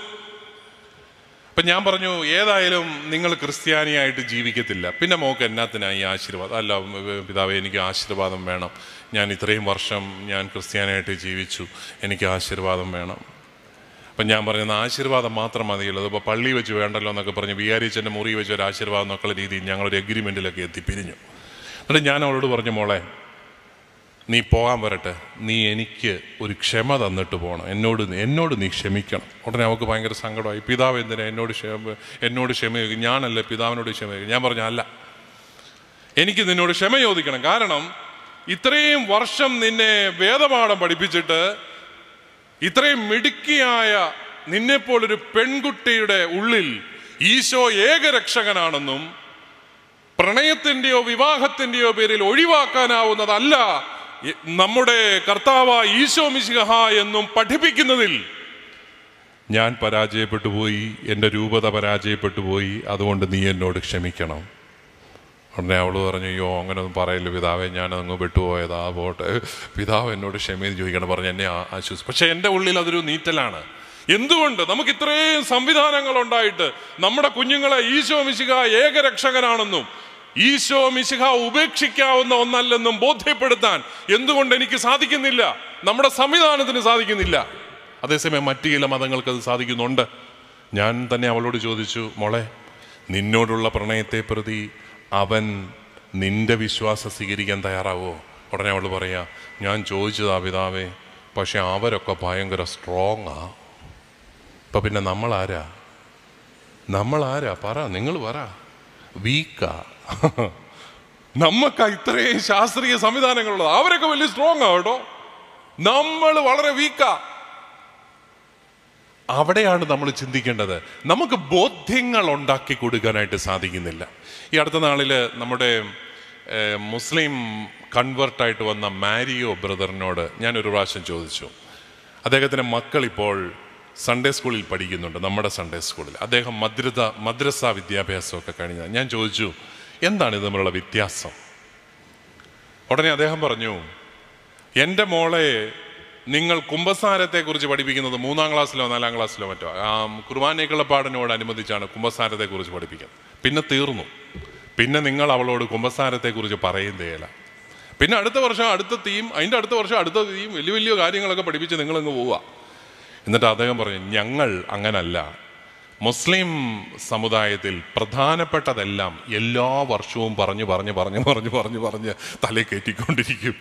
അപ്പം ഞാൻ പറഞ്ഞു, ഏതായാലും നിങ്ങൾ ക്രിസ്ത്യാനിയായിട്ട് ജീവിക്കത്തില്ല, പിന്നെ മോക്ക് എന്നാത്തിനാണ് ഈ ആശീർവാദം? അല്ല പിതാവേ, എനിക്ക് ആശീർവാദം വേണം, ഞാൻ ഇത്രയും വർഷം ഞാൻ ക്രിസ്ത്യാനിയായിട്ട് ജീവിച്ചു, എനിക്ക് ആശീർവാദം വേണം. അപ്പം ഞാൻ പറയുന്നത് ആശീർവാദം മാത്രം മതിയുള്ളത്, ഇപ്പോൾ പള്ളി വെച്ച് വേണ്ടല്ലോ എന്നൊക്കെ പറഞ്ഞ് വികാരിച്ചൻ്റെ മുറി വെച്ച് ഒരു ആശീർവാദം എന്നൊക്കെയുള്ള രീതിയിൽ ഞങ്ങളൊരു എഗ്രിമെൻറ്റിലൊക്കെ എത്തിപ്പിരിഞ്ഞു. എന്നിട്ട് ഞാൻ അവളോട് പറഞ്ഞു, മോളെ നീ പോകാൻ വരട്ടെ, നീ എനിക്ക് ഒരു ക്ഷമ തന്നിട്ട് പോകണം, എന്നോട് എന്നോട് നീ ക്ഷമിക്കണം. ഉടനെ അവൾക്ക് ഭയങ്കര സങ്കടമായി. പിതാവ് എന്തിനാ എന്നോട് ക്ഷമ എന്നോട് ക്ഷമ ചോദിക്കും? ഞാനല്ലേ പിതാവിനോട് ക്ഷമ ചോദിക്കും. ഞാൻ പറഞ്ഞു, അല്ല, എനിക്ക് നിന്നോട് ക്ഷമ ചോദിക്കണം. കാരണം ഇത്രയും വർഷം നിന്നെ വേദപാഠം പഠിപ്പിച്ചിട്ട് ഇത്രയും മിടുക്കിയായ നിന്നെപ്പോലൊരു പെൺകുട്ടിയുടെ ഉള്ളിൽ ഈശോ ഏകരക്ഷകനാണെന്നും പ്രണയത്തിൻ്റെയോ വിവാഹത്തിൻ്റെയോ പേരിൽ ഒഴിവാക്കാനാവുന്നതല്ല നമ്മുടെ കർത്താവായ ഈശോ മിശിഹ എന്നും പഠിപ്പിക്കുന്നതിൽ ഞാൻ പരാജയപ്പെട്ടു പോയി, എൻ്റെ രൂപത പരാജയപ്പെട്ടു പോയി, അതുകൊണ്ട് നീ എന്നോട് ക്ഷമിക്കണം. ഉടനെ അവൾ പറഞ്ഞു, അയ്യോ അങ്ങനെയൊന്നും പറയില്ല പിതാവേ, ഞാനങ്ങ് വിട്ടുപോയതാ, പോട്ടെ, പിതാവ് എന്നോട് ക്ഷമയെന്ന് ചോദിക്കണം പറഞ്ഞ് എന്നെ ആശ്വസിച്ചു. പക്ഷെ എൻ്റെ ഉള്ളിൽ അതൊരു നീറ്റലാണ്. എന്തുകൊണ്ട്? നമുക്ക് ഇത്രയും സംവിധാനങ്ങൾ ഉണ്ടായിട്ട് നമ്മുടെ കുഞ്ഞുങ്ങളെ ഈശോ മിശിഹ ഏകരക്ഷകനാണെന്നും ഈശോ മിശിഹ ഉപേക്ഷിക്കാവുന്ന ഒന്നല്ലെന്നും ബോധ്യപ്പെടുത്താൻ എന്തുകൊണ്ട് എനിക്ക് സാധിക്കുന്നില്ല? നമ്മുടെ സംവിധാനത്തിന് സാധിക്കുന്നില്ല. അതേസമയം മറ്റു ചില മതങ്ങൾക്ക് അത് സാധിക്കുന്നുണ്ട്. ഞാൻ തന്നെ അവളോട് ചോദിച്ചു, മോളെ നിന്നോടുള്ള പ്രണയത്തെ പ്രതി അവൻ നിന്റെ വിശ്വാസം സ്വീകരിക്കാൻ തയ്യാറാവോ? ഉടനെ അവൾ പറയാ, ഞാൻ ചോദിച്ചതാ പിതാവേ, പക്ഷെ അവരൊക്കെ ഭയങ്കര സ്ട്രോങ്ങാ. ഇപ്പം പിന്നെ നമ്മളാരാ? നമ്മളാരാ? പറ, നിങ്ങൾ പറ. വീക്കാ. നമ്മക്കാ ഇത്രയും ശാസ്ത്രീയ സംവിധാനങ്ങളുള്ളത്. അവരൊക്കെ വലിയ സ്ട്രോങ് ആ കേട്ടോ, നമ്മൾ വളരെ വീക്കാ. അവിടെയാണ് നമ്മൾ ചിന്തിക്കേണ്ടത്. നമുക്ക് ബോധ്യങ്ങൾ ഉണ്ടാക്കി കൊടുക്കാനായിട്ട് സാധിക്കുന്നില്ല. ഈ അടുത്ത നാളിൽ നമ്മുടെ മുസ്ലിം കൺവേർട്ടായിട്ട് വന്ന മാരിയോ ബ്രദറിനോട് ഞാനൊരു പ്രാവശ്യം ചോദിച്ചു. അദ്ദേഹത്തിൻ്റെ മക്കളിപ്പോൾ സൺഡേ സ്കൂളിൽ പഠിക്കുന്നുണ്ട്, നമ്മുടെ സൺഡേ സ്കൂളിൽ. അദ്ദേഹം മദ്രസ മദ്രസ വിദ്യാഭ്യാസമൊക്കെ കഴിഞ്ഞ. ഞാൻ ചോദിച്ചു, എന്താണ് ഇത് തമ്മിലുള്ള വ്യത്യാസം? ഉടനെ അദ്ദേഹം പറഞ്ഞു, എൻ്റെ മോളെ നിങ്ങൾ കുമ്പസാരത്തെക്കുറിച്ച് പഠിപ്പിക്കുന്നത് മൂന്നാം ക്ലാസ്സിലോ നാലാം ക്ലാസ്സിലോ മറ്റോ, ആ കുർബാനയ്ക്കുള്ള പാടിനോടനുബന്ധിച്ചാണ് കുമ്പസാരത്തെക്കുറിച്ച് പഠിപ്പിക്കുന്നത്. പിന്നെ തീർന്നു. പിന്നെ നിങ്ങൾ അവളോട് കുമ്പസാരത്തെക്കുറിച്ച് പറയുന്നതേല. പിന്നെ അടുത്ത വർഷം അടുത്ത തീം, അതിൻ്റെ അടുത്ത വർഷം അടുത്ത തീം, വലിയ വലിയ കാര്യങ്ങളൊക്കെ പഠിപ്പിച്ച് നിങ്ങളങ്ങ് പോവുക. എന്നിട്ട് അദ്ദേഹം പറഞ്ഞു, ഞങ്ങൾ അങ്ങനല്ല. മുസ്ലിം സമുദായത്തിൽ പ്രധാനപ്പെട്ടതെല്ലാം എല്ലാ വർഷവും പറഞ്ഞു പറഞ്ഞ് പറഞ്ഞ് പറഞ്ഞ് പറഞ്ഞ് പറഞ്ഞ് തലേ കയറ്റിക്കൊണ്ടിരിക്കും.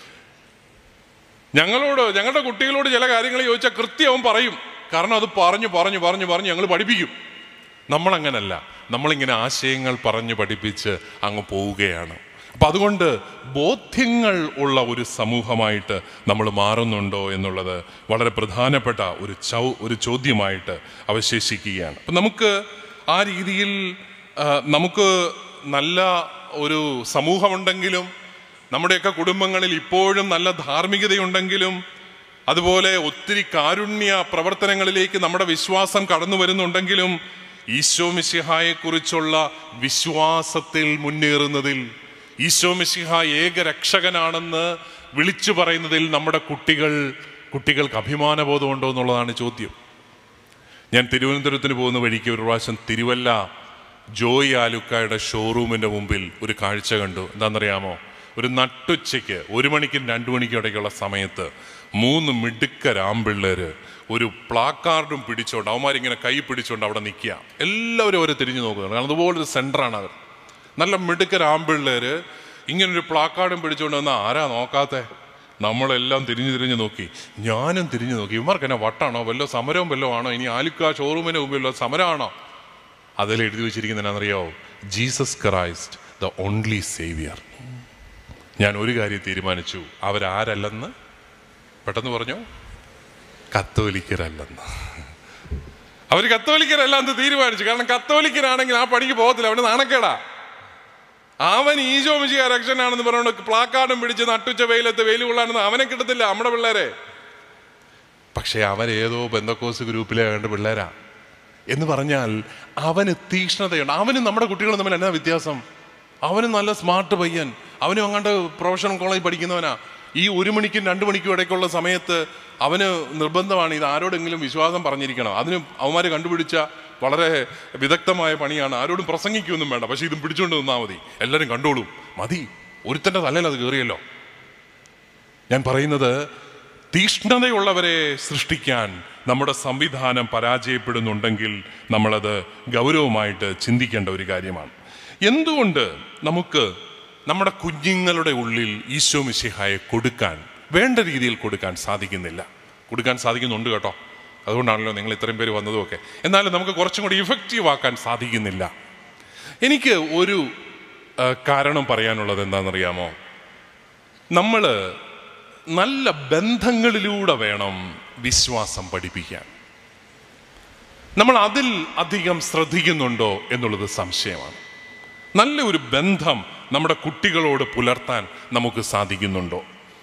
ഞങ്ങളോട്, ഞങ്ങളുടെ കുട്ടികളോട് ചില കാര്യങ്ങൾ ചോദിച്ചാൽ കൃത്യവും പറയും. കാരണം അത് പറഞ്ഞു പറഞ്ഞു പറഞ്ഞു പറഞ്ഞ് ഞങ്ങൾ പഠിപ്പിക്കും. നമ്മളങ്ങനല്ല, നമ്മളിങ്ങനെ ആശയങ്ങൾ പറഞ്ഞ് പഠിപ്പിച്ച് അങ്ങ് പോവുകയാണ്. അപ്പം അതുകൊണ്ട് ബോധ്യങ്ങൾ ഉള്ള ഒരു സമൂഹമായിട്ട് നമ്മൾ മാറുന്നുണ്ടോ എന്നുള്ളത് വളരെ പ്രധാനപ്പെട്ട ഒരു ചൗ ഒരു ചോദ്യമായിട്ട് അവശേഷിക്കുകയാണ്. അപ്പം നമുക്ക് ആ രീതിയിൽ നമുക്ക് നല്ല ഒരു സമൂഹമുണ്ടെങ്കിലും, നമ്മുടെയൊക്കെ കുടുംബങ്ങളിൽ ഇപ്പോഴും നല്ല ധാർമ്മികതയുണ്ടെങ്കിലും, അതുപോലെ ഒത്തിരി കാരുണ്യ പ്രവർത്തനങ്ങളിലേക്ക് നമ്മുടെ വിശ്വാസം കടന്നു വരുന്നുണ്ടെങ്കിലും, ഈശോ മിശിഹായെക്കുറിച്ചുള്ള വിശ്വാസത്തിൽ മുന്നേറുന്നതിൽ, ഈശോ മിശിഹ ഏക രക്ഷകനാണെന്ന് വിളിച്ചു പറയുന്നതിൽ നമ്മുടെ കുട്ടികൾ കുട്ടികൾക്ക് അഭിമാനബോധമുണ്ടോ എന്നുള്ളതാണ് ചോദ്യം. ഞാൻ തിരുവനന്തപുരത്തിന് പോകുന്ന വഴിക്ക് ഒരു പ്രാവശ്യം തിരുവല്ല ജോയി ആലുക്കായുടെ ഷോറൂമിൻ്റെ മുമ്പിൽ ഒരു കാഴ്ച കണ്ടു. എന്താണെന്നറിയാമോ? ഒരു നട്ടുച്ചയ്ക്ക് ഒരു മണിക്കും രണ്ടു മണിക്കും ഇടയ്ക്കുള്ള സമയത്ത് മൂന്ന് മിടുക്കരാമ്പിള്ളേര് ഒരു പ്ലാക്കാർഡും പിടിച്ചോണ്ട്, അവന്മാരിങ്ങനെ കൈ പിടിച്ചോണ്ട് അവിടെ നിൽക്കുക. എല്ലാവരും അവരെ തിരിഞ്ഞു നോക്കുകയാണ്. കാരണം അതുപോലൊരു സെൻറ്ററാണ് അവർ. നല്ല മിടുക്കരാമ്പിള്ളേര് ഇങ്ങനൊരു പ്ലാക്കാർഡും പിടിച്ചോണ്ട് വന്നാൽ ആരാ നോക്കാത്തെ? നമ്മളെല്ലാം തിരിഞ്ഞു തിരിഞ്ഞ് നോക്കി. ഞാനും തിരിഞ്ഞു നോക്കി. ഇവർക്ക് എന്നെ വട്ടാണോ, വല്ല സമരവും വല്ലതും ആണോ, ഇനി ആലുക്ക ഷോറൂമിന് മുമ്പിലുള്ള സമരമാണോ? അതിൽ എഴുതി വെച്ചിരിക്കുന്നതിനറിയോ? Jesus Christ the only saviour. ഞാൻ ഒരു കാര്യം തീരുമാനിച്ചു, അവരാരല്ലെന്ന്. പെട്ടെന്ന് പറഞ്ഞു, കത്തോലിക്കരല്ലെന്ന്. അവർ കത്തോലിക്കരല്ല എന്ന് തീരുമാനിച്ചു. കാരണം കത്തോലിക്കരാണെങ്കിൽ ആ പണിക്ക് പോകത്തില്ല, അവന് നാണക്കേടാ. അവൻ ഈശോ മിശിഹ രക്ഷകനാണെന്ന് പറഞ്ഞുകൊണ്ട് പ്ലാക്കാർഡും പിടിച്ച് നട്ടുച്ച വെയിലത്ത് വെയിൽ കൊള്ളാണെന്ന് അവനെ കിട്ടത്തില്ല, നമ്മുടെ പിള്ളേരെ. പക്ഷെ അവരേതോ പെന്തക്കോസ് ഗ്രൂപ്പിലെ വേണ്ട പിള്ളേരാ എന്ന് പറഞ്ഞാൽ അവന് തീക്ഷ്ണതയുണ്ട്. അവനും നമ്മുടെ കുട്ടികളും തമ്മിൽ എന്നാ വ്യത്യാസം? അവനും നല്ല സ്മാർട്ട് പയ്യൻ, അവനും അങ്ങോട്ട് പ്രൊഫഷണൽ കോളേജ് പഠിക്കുന്നവനാ. ഈ ഒരു മണിക്കും രണ്ടു മണിക്കും ഇടയ്ക്കുള്ള സമയത്ത് അവന് നിർബന്ധമാണ് ഇത് ആരോടെങ്കിലും വിശ്വാസം പറഞ്ഞിരിക്കണം. അതിന് അവന്മാർ കണ്ടുപിടിച്ച വളരെ വിദഗ്ധമായ പണിയാണ്. ആരോടും പ്രസംഗിക്കൊന്നും വേണ്ട, പക്ഷെ ഇതും പിടിച്ചുകൊണ്ട് നിന്നാൽ മതി, എല്ലാവരും കണ്ടോളും. മതി, ഒരുത്തൻ്റെ തലയിൽ അത് കയറിയല്ലോ. ഞാൻ പറയുന്നത്, തീക്ഷ്ണതയുള്ളവരെ സൃഷ്ടിക്കാൻ നമ്മുടെ സംവിധാനം പരാജയപ്പെടുന്നുണ്ടെങ്കിൽ നമ്മളത് ഗൗരവമായിട്ട് ചിന്തിക്കേണ്ട ഒരു കാര്യമാണ്. എന്തുകൊണ്ട് നമുക്ക് നമ്മുടെ കുഞ്ഞുങ്ങളുടെ ഉള്ളിൽ ഈശോ മിശിഹായെ കൊടുക്കാൻ, വേണ്ട രീതിയിൽ കൊടുക്കാൻ സാധിക്കുന്നില്ല? കൊടുക്കാൻ സാധിക്കുന്നുണ്ട് കേട്ടോ, അതുകൊണ്ടാണല്ലോ നിങ്ങൾ ഇത്രയും പേര് വന്നതുമൊക്കെ. എന്നാലും നമുക്ക് കുറച്ചും കൂടി ഇഫക്റ്റീവ് ആക്കാൻ സാധിക്കുന്നില്ല. എനിക്ക് ഒരു കാരണം പറയാനുള്ളത് എന്താണെന്നറിയാമോ? നമ്മൾ നല്ല ബന്ധങ്ങളിലൂടെ വേണം വിശ്വാസം പഠിപ്പിക്കാൻ. നമ്മൾ അതിൽ അധികം ശ്രദ്ധിക്കുന്നുണ്ടോ എന്നുള്ളത് സംശയമാണ്. നല്ല ഒരു ബന്ധം നമ്മുടെ കുട്ടികളോട് പുലർത്താൻ നമുക്ക് സാധിക്കുന്നുണ്ടോ?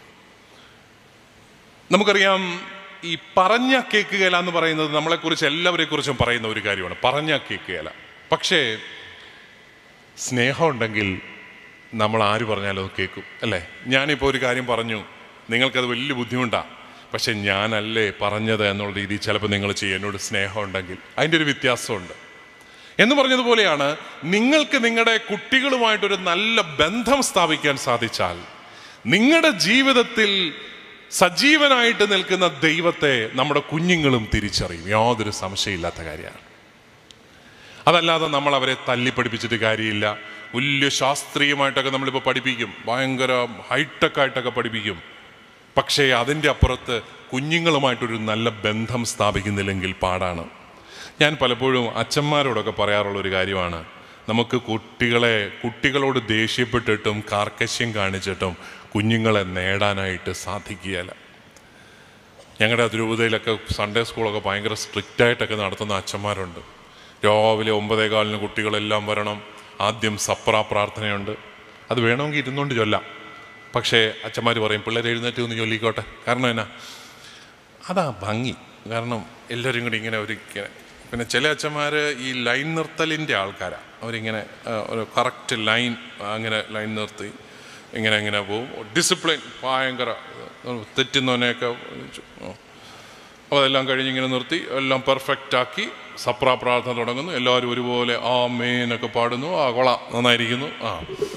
നമുക്കറിയാം, ഈ പറഞ്ഞ കേൾക്കുകയില്ല എന്ന് പറയുന്നത് നമ്മളെക്കുറിച്ച് എല്ലാവരെ കുറിച്ചും പറയുന്ന ഒരു കാര്യമാണ്. പറഞ്ഞ കേൾക്കുകയില്ല. പക്ഷേ സ്നേഹം ഉണ്ടെങ്കിൽ നമ്മൾ ആര് പറഞ്ഞാലും അത് കേൾക്കും, അല്ലേ? ഞാനിപ്പോൾ ഒരു കാര്യം പറഞ്ഞു, നിങ്ങൾക്കത് വലിയ ബുദ്ധിമുട്ടാണ്, പക്ഷെ ഞാനല്ലേ പറഞ്ഞത് എന്നുള്ള രീതിയിൽ ചിലപ്പോൾ നിങ്ങൾ ചെയ്യും. എന്നോട് സ്നേഹം ഉണ്ടെങ്കിൽ അതിൻ്റെ ഒരു വ്യത്യാസമുണ്ട് എന്ന് പറഞ്ഞതുപോലെയാണ്. നിങ്ങൾക്ക് നിങ്ങളുടെ കുട്ടികളുമായിട്ടൊരു നല്ല ബന്ധം സ്ഥാപിക്കാൻ സാധിച്ചാൽ നിങ്ങളുടെ ജീവിതത്തിൽ സജീവനായിട്ട് നിൽക്കുന്ന ദൈവത്തെ നമ്മുടെ കുഞ്ഞുങ്ങളും തിരിച്ചറിയും. യാതൊരു സംശയമില്ലാത്ത കാര്യമാണ്. അതല്ലാതെ നമ്മൾ അവരെ തല്ലിപ്പഠിപ്പിച്ചിട്ട് കാര്യമില്ല. വലിയ ശാസ്ത്രീയമായിട്ടൊക്കെ നമ്മളിപ്പോൾ പഠിപ്പിക്കും, ഭയങ്കര ഹൈടെക് ആയിട്ടൊക്കെ പഠിപ്പിക്കും. പക്ഷേ അതിൻ്റെ അപ്പുറത്ത് കുഞ്ഞുങ്ങളുമായിട്ടൊരു നല്ല ബന്ധം സ്ഥാപിക്കുന്നില്ലെങ്കിൽ പാടാണ്. ഞാൻ പലപ്പോഴും അച്ഛന്മാരോടൊക്കെ പറയാറുള്ളൊരു കാര്യമാണ്, നമുക്ക് കുട്ടികളെ കുട്ടികളോട് ദേഷ്യപ്പെട്ടിട്ടും കാർക്കശ്യം കാണിച്ചിട്ടും കുഞ്ഞുങ്ങളെ നേടാനായിട്ട് സാധിക്കുകയില്ല. ഞങ്ങളുടെ അതിരൂപതയിലൊക്കെ സൺഡേ സ്കൂളൊക്കെ ഭയങ്കര സ്ട്രിക്റ്റായിട്ടൊക്കെ നടത്തുന്ന അച്ഛന്മാരുണ്ട്. രാവിലെ ഒമ്പതേകാലിന് കുട്ടികളെല്ലാം വരണം. ആദ്യം സപ്ര പ്രാർത്ഥനയുണ്ട്, അത് വേണമെങ്കിൽ ഇരുന്നുകൊണ്ട് ചൊല്ലാം. പക്ഷേ അച്ഛന്മാർ പറയും പിള്ളേർ എഴുന്നേറ്റ് ഒന്ന് ചൊല്ലിക്കോട്ടെ. കാരണം എന്നാ, അതാ ഭംഗി. കാരണം എല്ലാവരും കൂടി ഇങ്ങനെ ഒരു, പിന്നെ ചില അച്ഛന്മാർ ഈ ലൈൻ നിർത്തലിൻ്റെ ആൾക്കാരാണ്. അവരിങ്ങനെ ഒരു കറക്റ്റ് ലൈൻ അങ്ങനെ ലൈൻ നിർത്തി ഇങ്ങനെ ഇങ്ങനെ പോവും. ഡിസിപ്ലിൻ ഭയങ്കര, തെറ്റുന്നവനെയൊക്കെ അപ്പോൾ അതെല്ലാം കഴിഞ്ഞ് ഇങ്ങനെ നിർത്തി എല്ലാം പെർഫെക്റ്റ് ആക്കി സപ്ര പ്രാർത്ഥന തുടങ്ങുന്നു. എല്ലാവരും ഒരുപോലെ ആ മേനൊക്കെ പാടുന്നു. ആ കൊള്ളാം, നന്നായിരിക്കുന്നു. ആ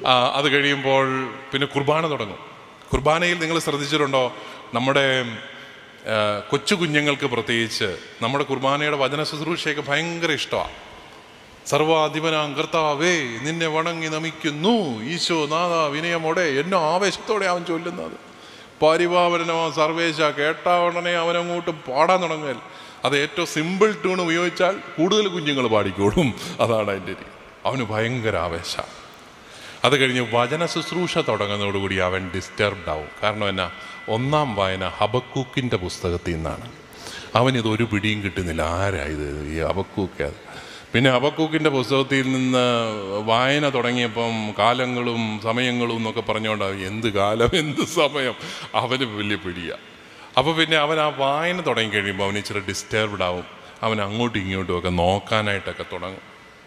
അത് കഴിയുമ്പോൾ പിന്നെ കുർബാന തുടങ്ങും. കുർബാനയിൽ നിങ്ങൾ ശ്രദ്ധിച്ചിട്ടുണ്ടോ, നമ്മുടെ കൊച്ചു കുഞ്ഞുങ്ങൾക്ക് പ്രത്യേകിച്ച് നമ്മുടെ കുർബാനയുടെ വചന ശുശ്രൂഷയൊക്കെ ഭയങ്കര ഇഷ്ടമാണ്. സർവാധിപനാം കർത്താവേ നിന്നെ വണങ്ങി നമിക്കുന്നു ഈശോ നാഥ വിനയമോടെ എന്നോ ആവേശത്തോടെ അവൻ ചൊല്ലുന്നത്. പരിപാവനോ സർവേശ കേട്ടാ ഉടനെ അവനങ്ങോട്ട് പാടാൻ തുടങ്ങൽ. അത് ഏറ്റവും സിമ്പിൾ ട്യൂൺ ഉപയോഗിച്ചാൽ കൂടുതൽ കുഞ്ഞുങ്ങൾ പാടിക്കോളും. അതാണ് അതിൻ്റെ രീതി. അവന് ഭയങ്കര ആവേശ. അത് കഴിഞ്ഞ് വചന ശുശ്രൂഷ തുടങ്ങുന്നതോടുകൂടി അവൻ ഡിസ്റ്റർബ്ഡ് ആവും. കാരണം എന്നാ, ഒന്നാം വായന ഹബക്കൂക്കിൻ്റെ പുസ്തകത്തിൽ നിന്നാണ്. അവനിതൊരു പിടിയും കിട്ടുന്നില്ല. ആരായത് ഈ ഹബക്കൂക്ക്? പിന്നെ ഹബക്കൂക്കിൻ്റെ പുസ്തകത്തിൽ നിന്ന് വായന തുടങ്ങിയപ്പം കാലങ്ങളും സമയങ്ങളും എന്നൊക്കെ പറഞ്ഞുകൊണ്ടാവും. എന്ത് കാലം എന്ത് സമയം, അവന് വലിയ പിടിയാണ്. അപ്പോൾ പിന്നെ അവൻ ആ വായന തുടങ്ങി കഴിയുമ്പോൾ അവന് ഇച്ചിരി ഡിസ്റ്റർബ്ഡ് ആവും. അവൻ അങ്ങോട്ടും ഇങ്ങോട്ടും ഒക്കെ നോക്കാനായിട്ടൊക്കെ തുടങ്ങും.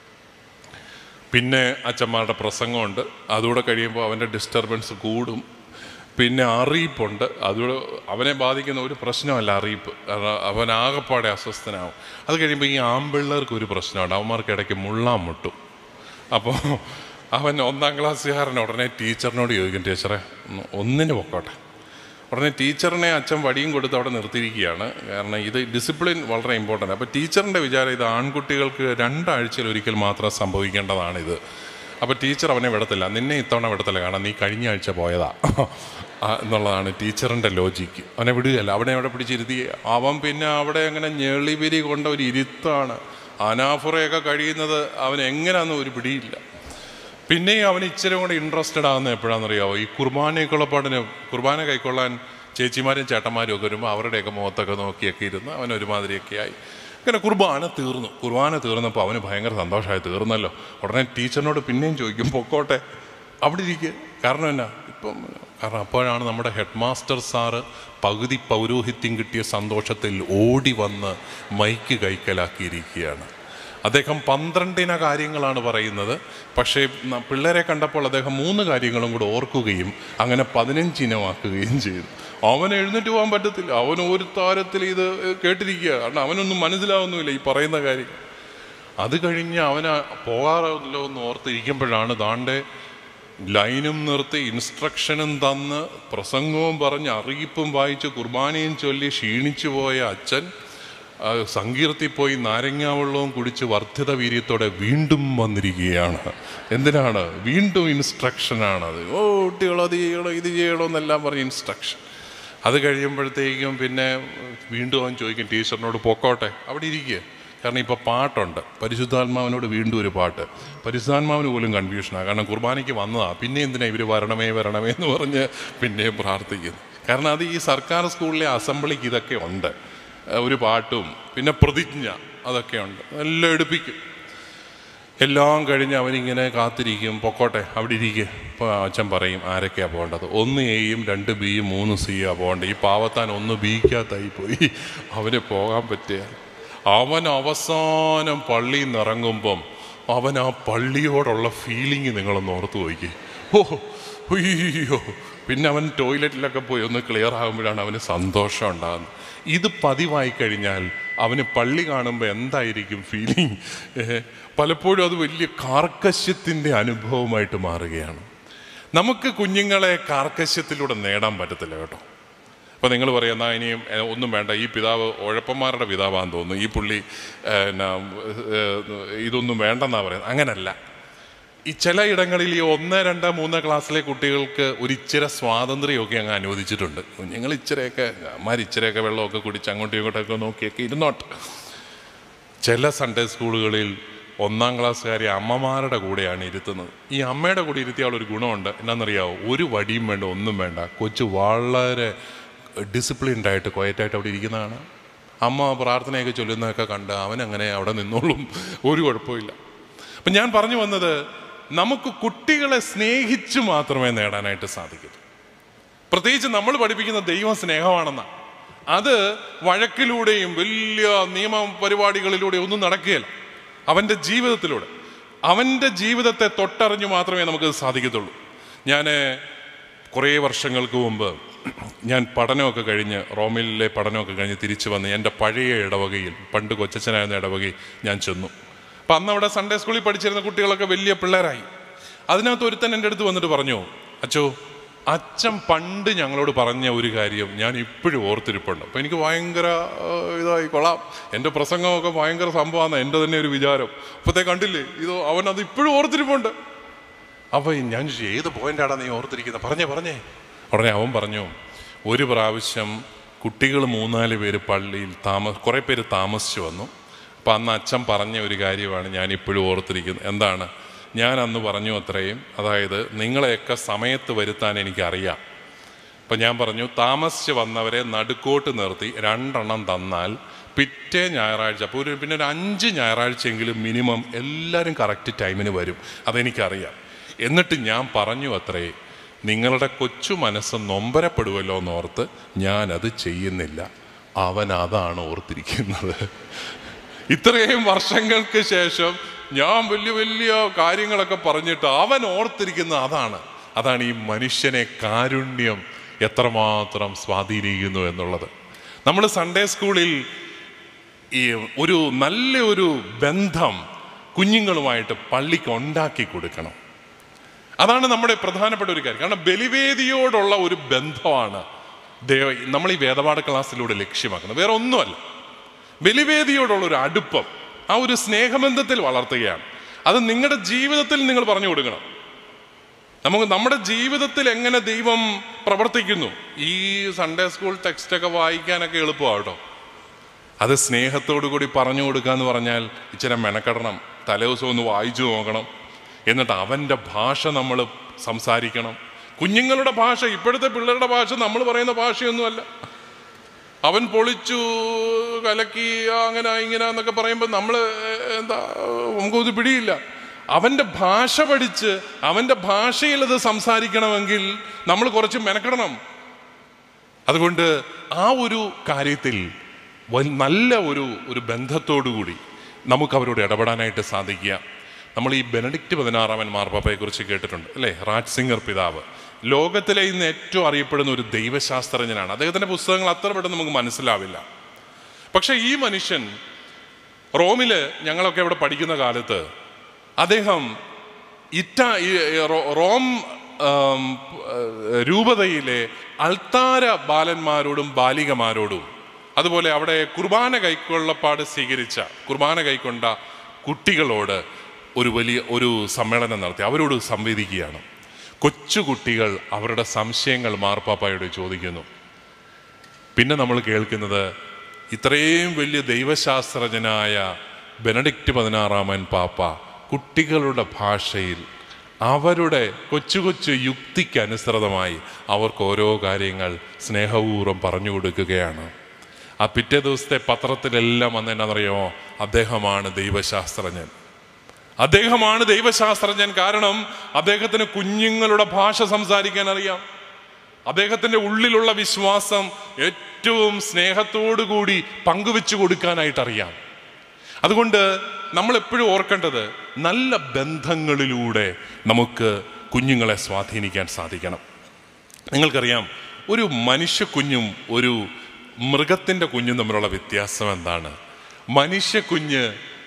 പിന്നെ അച്ഛന്മാരുടെ പ്രസംഗമുണ്ട്, അതുകൂടെ കഴിയുമ്പോൾ അവൻ്റെ ഡിസ്റ്റർബൻസ് കൂടും. പിന്നെ അറിയിപ്പുണ്ട്, അതുകൂടെ അവനെ ബാധിക്കുന്ന ഒരു പ്രശ്നമല്ല അറിയിപ്പ്. അവൻ ആകെപ്പാടെ അസ്വസ്ഥനാവും. അത് കഴിയുമ്പോൾ ഈ ആമ്പിള്ളേർക്ക് ഒരു പ്രശ്നമുണ്ട്, അവന്മാർക്ക് ഇടയ്ക്ക് മുള്ളാൻ മുട്ടും. അപ്പോൾ അവൻ ഒന്നാം ക്ലാസ്സുകാരൻ ഉടനെ ടീച്ചറിനോട് ചോദിക്കും, ടീച്ചറെ ഒന്നിന് പൊക്കോട്ടെ. ഉടനെ ടീച്ചറിനെ അച്ഛൻ വടിയും കൊടുത്ത് അവിടെ നിർത്തിയിരിക്കുകയാണ്. കാരണം ഇത് ഡിസിപ്ലിൻ വളരെ ഇമ്പോർട്ടൻ്റ്. അപ്പോൾ ടീച്ചറിൻ്റെ വിചാരം ഇത് ആൺകുട്ടികൾക്ക് രണ്ടാഴ്ചയിൽ ഒരിക്കൽ മാത്രം സംഭവിക്കേണ്ടതാണിത്. അപ്പോൾ ടീച്ചർ അവനെ വിടത്തില്ല, നിന്നെ ഇത്തവണ വിടത്തില്ല, കാരണം നീ കഴിഞ്ഞ ആഴ്ച പോയതാ എന്നുള്ളതാണ് ടീച്ചറിൻ്റെ ലോജിക്ക്. അവനെ വിടുകയല്ല, അവനെ അവിടെ പിടിച്ചിരുത്തി. അവൻ പിന്നെ അവിടെ അങ്ങനെ ഞെളിവിരി കൊണ്ട ഒരു ഇരുത്താണ്. അനാഫുറയൊക്കെ കഴിയുന്നത് അവൻ എങ്ങനെയാണെന്ന് ഒരു പിടിയില്ല. പിന്നെയും അവൻ ഇച്ചിരി കൂടെ ഇൻട്രസ്റ്റഡ് ആകുന്നത് എപ്പോഴാണെന്നറിയാമോ, ഈ കുർബാനയൊക്കെയുള്ളപ്പാടിന് കുർബാന കൈക്കൊള്ളാൻ ചേച്ചിമാരും ചേട്ടന്മാരും ഒക്കെ വരുമ്പോൾ അവരുടെയൊക്കെ മുഖത്തൊക്കെ നോക്കിയൊക്കെ ഇരുന്ന് അവൻ ഒരുമാതിരിയൊക്കെ ആയി. അങ്ങനെ കുർബാന തീർന്നു. കുർബാന തീർന്നപ്പോൾ അവന് ഭയങ്കര സന്തോഷമായി, തീർന്നല്ലോ. ഉടനെ ടീച്ചറിനോട് പിന്നെയും ചോദിക്കും, പൊക്കോട്ടെ അവിടെ ഇരിക്കുക. കാരണം എന്നാ, ഇപ്പം കാരണം അപ്പോഴാണ് നമ്മുടെ ഹെഡ് മാസ്റ്റർ സാറ് പകുതി പൗരോഹിത്യം കിട്ടിയ സന്തോഷത്തിൽ ഓടി വന്ന് മൈക്ക് കൈക്കലാക്കിയിരിക്കുകയാണ്. അദ്ദേഹം പന്ത്രണ്ടിന കാര്യങ്ങളാണ് പറയുന്നത്. പക്ഷേ പിള്ളേരെ കണ്ടപ്പോൾ അദ്ദേഹം മൂന്ന് കാര്യങ്ങളും കൂടെ ഓർക്കുകയും അങ്ങനെ പതിനഞ്ചിനമാക്കുകയും ചെയ്തു. അവന് എഴുന്നേറ്റ് പോകാൻ പറ്റത്തില്ല. അവൻ ഒരു താരത്തിൽ ഇത് കേട്ടിരിക്കുക. കാരണം അവനൊന്നും മനസ്സിലാവുന്നുമില്ല ഈ പറയുന്ന കാര്യം. അത് കഴിഞ്ഞ് അവന് പോകാറല്ലോ എന്ന് ഓർത്തിരിക്കുമ്പോഴാണ് താണ്ടെ ലൈനും നിർത്തി ഇൻസ്ട്രക്ഷനും തന്ന് പ്രസംഗവും പറഞ്ഞ് അറിയിപ്പും വായിച്ച് കുർബാനയും ചൊല്ലി ക്ഷീണിച്ചു പോയ അച്ഛൻ സങ്കീർത്തി പോയി നാരങ്ങാവെള്ളവും കുടിച്ച് വർദ്ധിത വീര്യത്തോടെ വീണ്ടും വന്നിരിക്കുകയാണ്. എന്തിനാണ്? വീണ്ടും ഇൻസ്ട്രക്ഷനാണത്. ഓ കുട്ടികളോ അത് ചെയ്യണോ ഇത് ചെയ്യണോ എന്നെല്ലാം പറഞ്ഞ് ഇൻസ്ട്രക്ഷൻ. അത് കഴിയുമ്പോഴത്തേക്കും പിന്നെ വീണ്ടും അവൻ ചോദിക്കും ടീച്ചറിനോട് പൊക്കോട്ടെ അവിടെ ഇരിക്കുക. കാരണം ഇപ്പോൾ പാട്ടുണ്ട്, പരിശുദ്ധാത്മാവിനോട് വീണ്ടും ഒരു പാട്ട്. പരിശുദ്ധാത്മാവിന് പോലും കൺഫ്യൂഷനാണ്. കാരണം കുർബാനയ്ക്ക് വന്നതാണ്, പിന്നെ എന്തിനാ ഇവർ വരണമേ വരണമേ എന്ന് പറഞ്ഞ് പിന്നെയും പ്രാർത്ഥിക്കുന്നു. കാരണം അത് ഈ സർക്കാർ സ്കൂളിലെ അസംബ്ലിക്ക് ഇതൊക്കെ ഉണ്ട്, ഒരു പാട്ടും പിന്നെ പ്രതിജ്ഞ അതൊക്കെ ഉണ്ട്, എല്ലാം എടുപ്പിക്കും. എല്ലാം കഴിഞ്ഞ് അവനിങ്ങനെ കാത്തിരിക്കും, പൊക്കോട്ടെ അവിടെ ഇരിക്കുക. ഇപ്പോൾ അച്ഛൻ പറയും ആരൊക്കെയാണ് പോകേണ്ടത്. ഒന്ന് എയും രണ്ട് ബിയും മൂന്ന് സിയാണ് പോകേണ്ടത്. ഈ പാവത്താൻ ഒന്ന് ബിക്കകത്തായി പോയി, അവന് പോകാൻ പറ്റുക. അവൻ അവസാനം പള്ളിയിൽ നിന്ന് ഇറങ്ങുമ്പം അവൻ ആ പള്ളിയോടുള്ള ഫീലിംഗ് നിങ്ങളൊന്ന് ഓർത്ത് പോയിക്കേ. ഓ അയ്യോ, പിന്നെ അവൻ ടോയ്ലറ്റിലൊക്കെ പോയി ഒന്ന് ക്ലിയർ ആകുമ്പോഴാണ് അവന് സന്തോഷം ഉണ്ടാകുന്നത്. ഇത് പതിവായി കഴിഞ്ഞാൽ അവന് പള്ളി കാണുമ്പോൾ എന്തായിരിക്കും ഫീലിംഗ്? പലപ്പോഴും അത് വലിയ കാർക്കശ്യത്തിൻ്റെ അനുഭവമായിട്ട് മാറുകയാണ്. നമുക്ക് കുഞ്ഞുങ്ങളെ കാർക്കശ്യത്തിലൂടെ നേടാൻ പറ്റത്തില്ല കേട്ടോ. അപ്പോൾ നിങ്ങൾ പറയാം എന്നാൽ ഇനിയും ഒന്നും വേണ്ട, ഈ പിതാവ് ഉഴപ്പന്മാരുടെ പിതാവാന്ന് തോന്നുന്നു, ഈ പുള്ളി എന്നാ ഇതൊന്നും വേണ്ടെന്നാണ് പറയുന്നത്. അങ്ങനല്ല. ഈ ചില ഇടങ്ങളിൽ ഈ ഒന്ന് രണ്ട് മൂന്ന് ക്ലാസ്സിലെ കുട്ടികൾക്ക് ഒരു ഇച്ചിരി സ്വാതന്ത്ര്യമൊക്കെ അങ്ങ് അനുവദിച്ചിട്ടുണ്ട്. കുഞ്ഞുങ്ങൾ ഇച്ചിരിയൊക്കെ അമ്മമാർ ഇച്ചിരിയൊക്കെ വെള്ളമൊക്കെ കുടിച്ച് അങ്ങോട്ടും ഇങ്ങോട്ടൊക്കെ നോക്കിയൊക്കെ ഇരുന്നോട്ടെ. ചില സൺഡേ സ്കൂളുകളിൽ ഒന്നാം ക്ലാസ്സുകാരെ അമ്മമാരുടെ കൂടെയാണ് ഇരുത്തുന്നത്. ഈ അമ്മയുടെ കൂടെ ഇരുത്തിയാൽ ഒരു ഗുണമുണ്ട്, എന്നാണെന്നറിയാമോ? ഒരു വടിയും വേണ്ട, ഒന്നും വേണ്ട. കൊച്ചു വളരെ ഡിസിപ്ലിൻഡ് ആയിട്ട് ക്വയറ്റായിട്ട് അവിടെ ഇരിക്കുന്നതാണ്. അമ്മ പ്രാർത്ഥനയൊക്കെ ചൊല്ലുന്നതൊക്കെ കണ്ട് അവനങ്ങനെ അവിടെ നിന്നോളും, ഒരു കുഴപ്പമില്ല. അപ്പം ഞാൻ പറഞ്ഞു വന്നത്, നമുക്ക് കുട്ടികളെ സ്നേഹിച്ചു മാത്രമേ നേടാനായിട്ട് സാധിക്കൂ. പ്രത്യേകിച്ച് നമ്മൾ പഠിപ്പിക്കുന്ന ദൈവം സ്നേഹമാണെന്നാണ്. അത് വഴക്കിലൂടെയും വലിയ നിയമ പരിപാടികളിലൂടെയും ഒന്നും നടക്കുകയില്ല. അവൻ്റെ ജീവിതത്തിലൂടെ, അവൻ്റെ ജീവിതത്തെ തൊട്ടറിഞ്ഞു മാത്രമേ നമുക്ക് സാധിക്കത്തുള്ളൂ. ഞാൻ കുറേ വർഷങ്ങൾക്ക് മുമ്പ് ഞാൻ പഠനമൊക്കെ കഴിഞ്ഞ് റോമിലെ പഠനമൊക്കെ കഴിഞ്ഞ് തിരിച്ചു വന്ന് എൻ്റെ പഴയ ഇടവകയിൽ, പണ്ട് കൊച്ചച്ഛനായിരുന്ന ഇടവകയിൽ ഞാൻ ചെന്നു. അപ്പം അന്ന് അവിടെ സൺഡേ സ്കൂളിൽ പഠിച്ചിരുന്ന കുട്ടികളൊക്കെ വലിയ പിള്ളേരായി. അതിനകത്ത് ഒരുത്തൻ എൻ്റെ അടുത്ത് വന്നിട്ട് പറഞ്ഞു, അച്ചോ, അച്ഛൻ പണ്ട് ഞങ്ങളോട് പറഞ്ഞ ഒരു കാര്യം ഞാൻ ഇപ്പോഴും ഓർത്തിരിപ്പുണ്ട്. അപ്പം എനിക്ക് ഭയങ്കര ഇതായി, കൊള്ളാം, എൻ്റെ പ്രസംഗമൊക്കെ ഭയങ്കര സംഭവമാണ് എൻ്റെ തന്നെ ഒരു വിചാരം. അപ്പോഴത്തെ കണ്ടില്ലേ, ഇത് അവൻ അത് ഇപ്പോഴും ഓർത്തിരിപ്പുണ്ട്. അപ്പം ഞാൻ ഏത് പോയിൻ്റാണ് നീ ഓർത്തിരിക്കുന്നത്, പറഞ്ഞേ പറഞ്ഞേ. ഉടനെ അവൻ പറഞ്ഞു, ഒരു പ്രാവശ്യം കുട്ടികൾ മൂന്നാല് പേര് പള്ളിയിൽ താമസ കുറേ പേര് താമസിച്ചു വന്നു. അപ്പം അന്ന് അച്ഛൻ പറഞ്ഞ ഒരു കാര്യമാണ് ഞാൻ ഇപ്പോഴും ഓർത്തിരിക്കുന്നത്. എന്താണ്? ഞാൻ അന്ന് പറഞ്ഞു അത്രയും, അതായത് നിങ്ങളെയൊക്കെ സമയത്ത് വരുത്താൻ എനിക്കറിയാം. അപ്പം ഞാൻ പറഞ്ഞു, താമസിച്ച് വന്നവരെ നടുക്കോട്ട് നിർത്തി രണ്ടെണ്ണം തന്നാൽ പിറ്റേ ഞായറാഴ്ച, അപ്പോൾ ഒരു പിന്നെ ഒരു അഞ്ച് ഞായറാഴ്ചയെങ്കിലും മിനിമം എല്ലാവരും കറക്റ്റ് ടൈമിന് വരും, അതെനിക്കറിയാം. എന്നിട്ട് ഞാൻ പറഞ്ഞു അത്രേ, നിങ്ങളുടെ കൊച്ചു മനസ്സ് നൊമ്പരപ്പെടുമല്ലോ എന്നോർത്ത് ഞാനത് ചെയ്യുന്നില്ല. അവൻ അതാണ് ഓർത്തിരിക്കുന്നത്. ഇത്രയും വർഷങ്ങൾക്ക് ശേഷം ഞാൻ വലിയ വലിയ കാര്യങ്ങളൊക്കെ പറഞ്ഞിട്ട് അവൻ ഓർത്തിരിക്കുന്നത് അതാണ്. അതാണ് ഈ മനുഷ്യനെ കാരുണ്യം എത്രമാത്രം സ്വാധീനിക്കുന്നു എന്നുള്ളത്. നമ്മൾ സൺഡേ സ്കൂളിൽ ഈ ഒരു നല്ല ഒരു ബന്ധം കുഞ്ഞുങ്ങളുമായിട്ട് പള്ളിക്ക് ഉണ്ടാക്കി കൊടുക്കണം. അതാണ് നമ്മുടെ പ്രധാനപ്പെട്ട ഒരു കാര്യം. കാരണം ബലിവേദിയോടുള്ള ഒരു ബന്ധമാണ് ദൈവ നമ്മൾ ഈ വേദപാഠ ക്ലാസ്സിലൂടെ ലക്ഷ്യമാക്കുന്നത്, വേറെ ഒന്നുമല്ല. ബലിവേദിയോടുള്ള ഒരു അടുപ്പം, ആ ഒരു സ്നേഹബന്ധത്തിൽ വളർത്തുകയാണ്. അത് നിങ്ങളുടെ ജീവിതത്തിൽ നിങ്ങൾ പറഞ്ഞു കൊടുക്കണം. നമുക്ക് നമ്മുടെ ജീവിതത്തിൽ എങ്ങനെ ദൈവം പ്രവർത്തിക്കുന്നു, ഈ സൺഡേ സ്കൂൾ ടെക്സ്റ്റൊക്കെ വായിക്കാനൊക്കെ എളുപ്പമാണ് കേട്ടോ. അത് സ്നേഹത്തോടു കൂടി പറഞ്ഞു കൊടുക്കുക എന്ന് പറഞ്ഞാൽ ഇച്ചിരി മെനക്കെടണം, തലേദിവസം ഒന്ന് വായിച്ചു നോക്കണം, എന്നിട്ട് അവൻ്റെ ഭാഷ നമ്മൾ സംസാരിക്കണം. കുഞ്ഞുങ്ങളുടെ ഭാഷ, ഇപ്പോഴത്തെ പിള്ളേരുടെ ഭാഷ നമ്മൾ പറയുന്ന ഭാഷയൊന്നുമല്ല. അവൻ പൊളിച്ചു കലക്കി അങ്ങനെ ഇങ്ങനെ എന്നൊക്കെ പറയുമ്പോൾ നമ്മൾ എന്താ, നമുക്കൊന്നും പിടിയില്ല. അവൻ്റെ ഭാഷ പഠിച്ച് അവൻ്റെ ഭാഷയിൽ അത് സംസാരിക്കണമെങ്കിൽ നമ്മൾ കുറച്ച് മെനക്കെടണം. അതുകൊണ്ട് ആ ഒരു കാര്യത്തിൽ നല്ല ഒരു ഒരു ബന്ധത്തോടുകൂടി നമുക്ക് അവരോട് ഇടപെടാനായിട്ട് സാധിക്കുക. നമ്മൾ ഈ ബെനഡിക്റ്റ് പതിനാറാമൻ മാർപ്പാപ്പയെ കുറിച്ച് കേട്ടിട്ടുണ്ട് അല്ലേ? റാറ്റ്സിംഗർ പിതാവ് ലോകത്തിലെ ഇന്ന് ഏറ്റവും അറിയപ്പെടുന്ന ഒരു ദൈവശാസ്ത്രജ്ഞനാണ്. അദ്ദേഹത്തിൻ്റെ പുസ്തകങ്ങൾ അത്ര പെട്ടെന്ന് നമുക്ക് മനസ്സിലാവില്ല. പക്ഷെ ഈ മനുഷ്യൻ റോമില് ഞങ്ങളൊക്കെ ഇവിടെ പഠിക്കുന്ന കാലത്ത് അദ്ദേഹം ഇറ്റാ റോം രൂപതയിലെ അൾത്താര ബാലന്മാരോടും ബാലികമാരോടും അതുപോലെ അവിടെ കുർബാന കൈക്കൊള്ളപ്പാട് സ്വീകരിച്ച കുർബാന കൈക്കൊണ്ട കുട്ടികളോട് ഒരു വലിയ ഒരു സമ്മേളനം നടത്തി അവരോട് സംവദിക്കുകയാണ്. കൊച്ചുകുട്ടികൾ അവരുടെ സംശയങ്ങൾ മാർപ്പാപ്പായോട് ചോദിക്കുന്നു. പിന്നെ നമ്മൾ കേൾക്കുന്നത് ഇത്രയും വലിയ ദൈവശാസ്ത്രജ്ഞനായ ബെനഡിക്റ്റ് പതിനാറാമൻ പാപ്പ കുട്ടികളുടെ ഭാഷയിൽ അവരുടെ കൊച്ചു കൊച്ചു യുക്തിക്കനുസൃതമായി അവർക്ക് ഓരോ കാര്യങ്ങൾ സ്നേഹപൂർവ്വം പറഞ്ഞു കൊടുക്കുകയാണ്. ആ പിറ്റേ ദിവസത്തെ പത്രത്തിലെല്ലാം വന്നെന്നറിയുമോ? അദ്ദേഹമാണ് ദൈവശാസ്ത്രജ്ഞൻ, അദ്ദേഹമാണ് ദൈവശാസ്ത്രജ്ഞൻ. കാരണം അദ്ദേഹത്തിന് കുഞ്ഞുങ്ങളുടെ ഭാഷ സംസാരിക്കാൻ അറിയാം. അദ്ദേഹത്തിൻ്റെ ഉള്ളിലുള്ള വിശ്വാസം ഏറ്റവും സ്നേഹത്തോടു കൂടി പങ്കുവെച്ചു കൊടുക്കാനായിട്ടറിയാം. അതുകൊണ്ട് നമ്മൾ എപ്പോഴും ഓർക്കേണ്ടത് നല്ല ബന്ധങ്ങളിലൂടെ നമുക്ക് കുഞ്ഞുങ്ങളെ സ്വാധീനിക്കാൻ സാധിക്കണം. നിങ്ങൾക്കറിയാം, ഒരു മനുഷ്യ കുഞ്ഞും ഒരു മൃഗത്തിൻ്റെ കുഞ്ഞും തമ്മിലുള്ള വ്യത്യാസം എന്താണ്? മനുഷ്യ കുഞ്ഞ്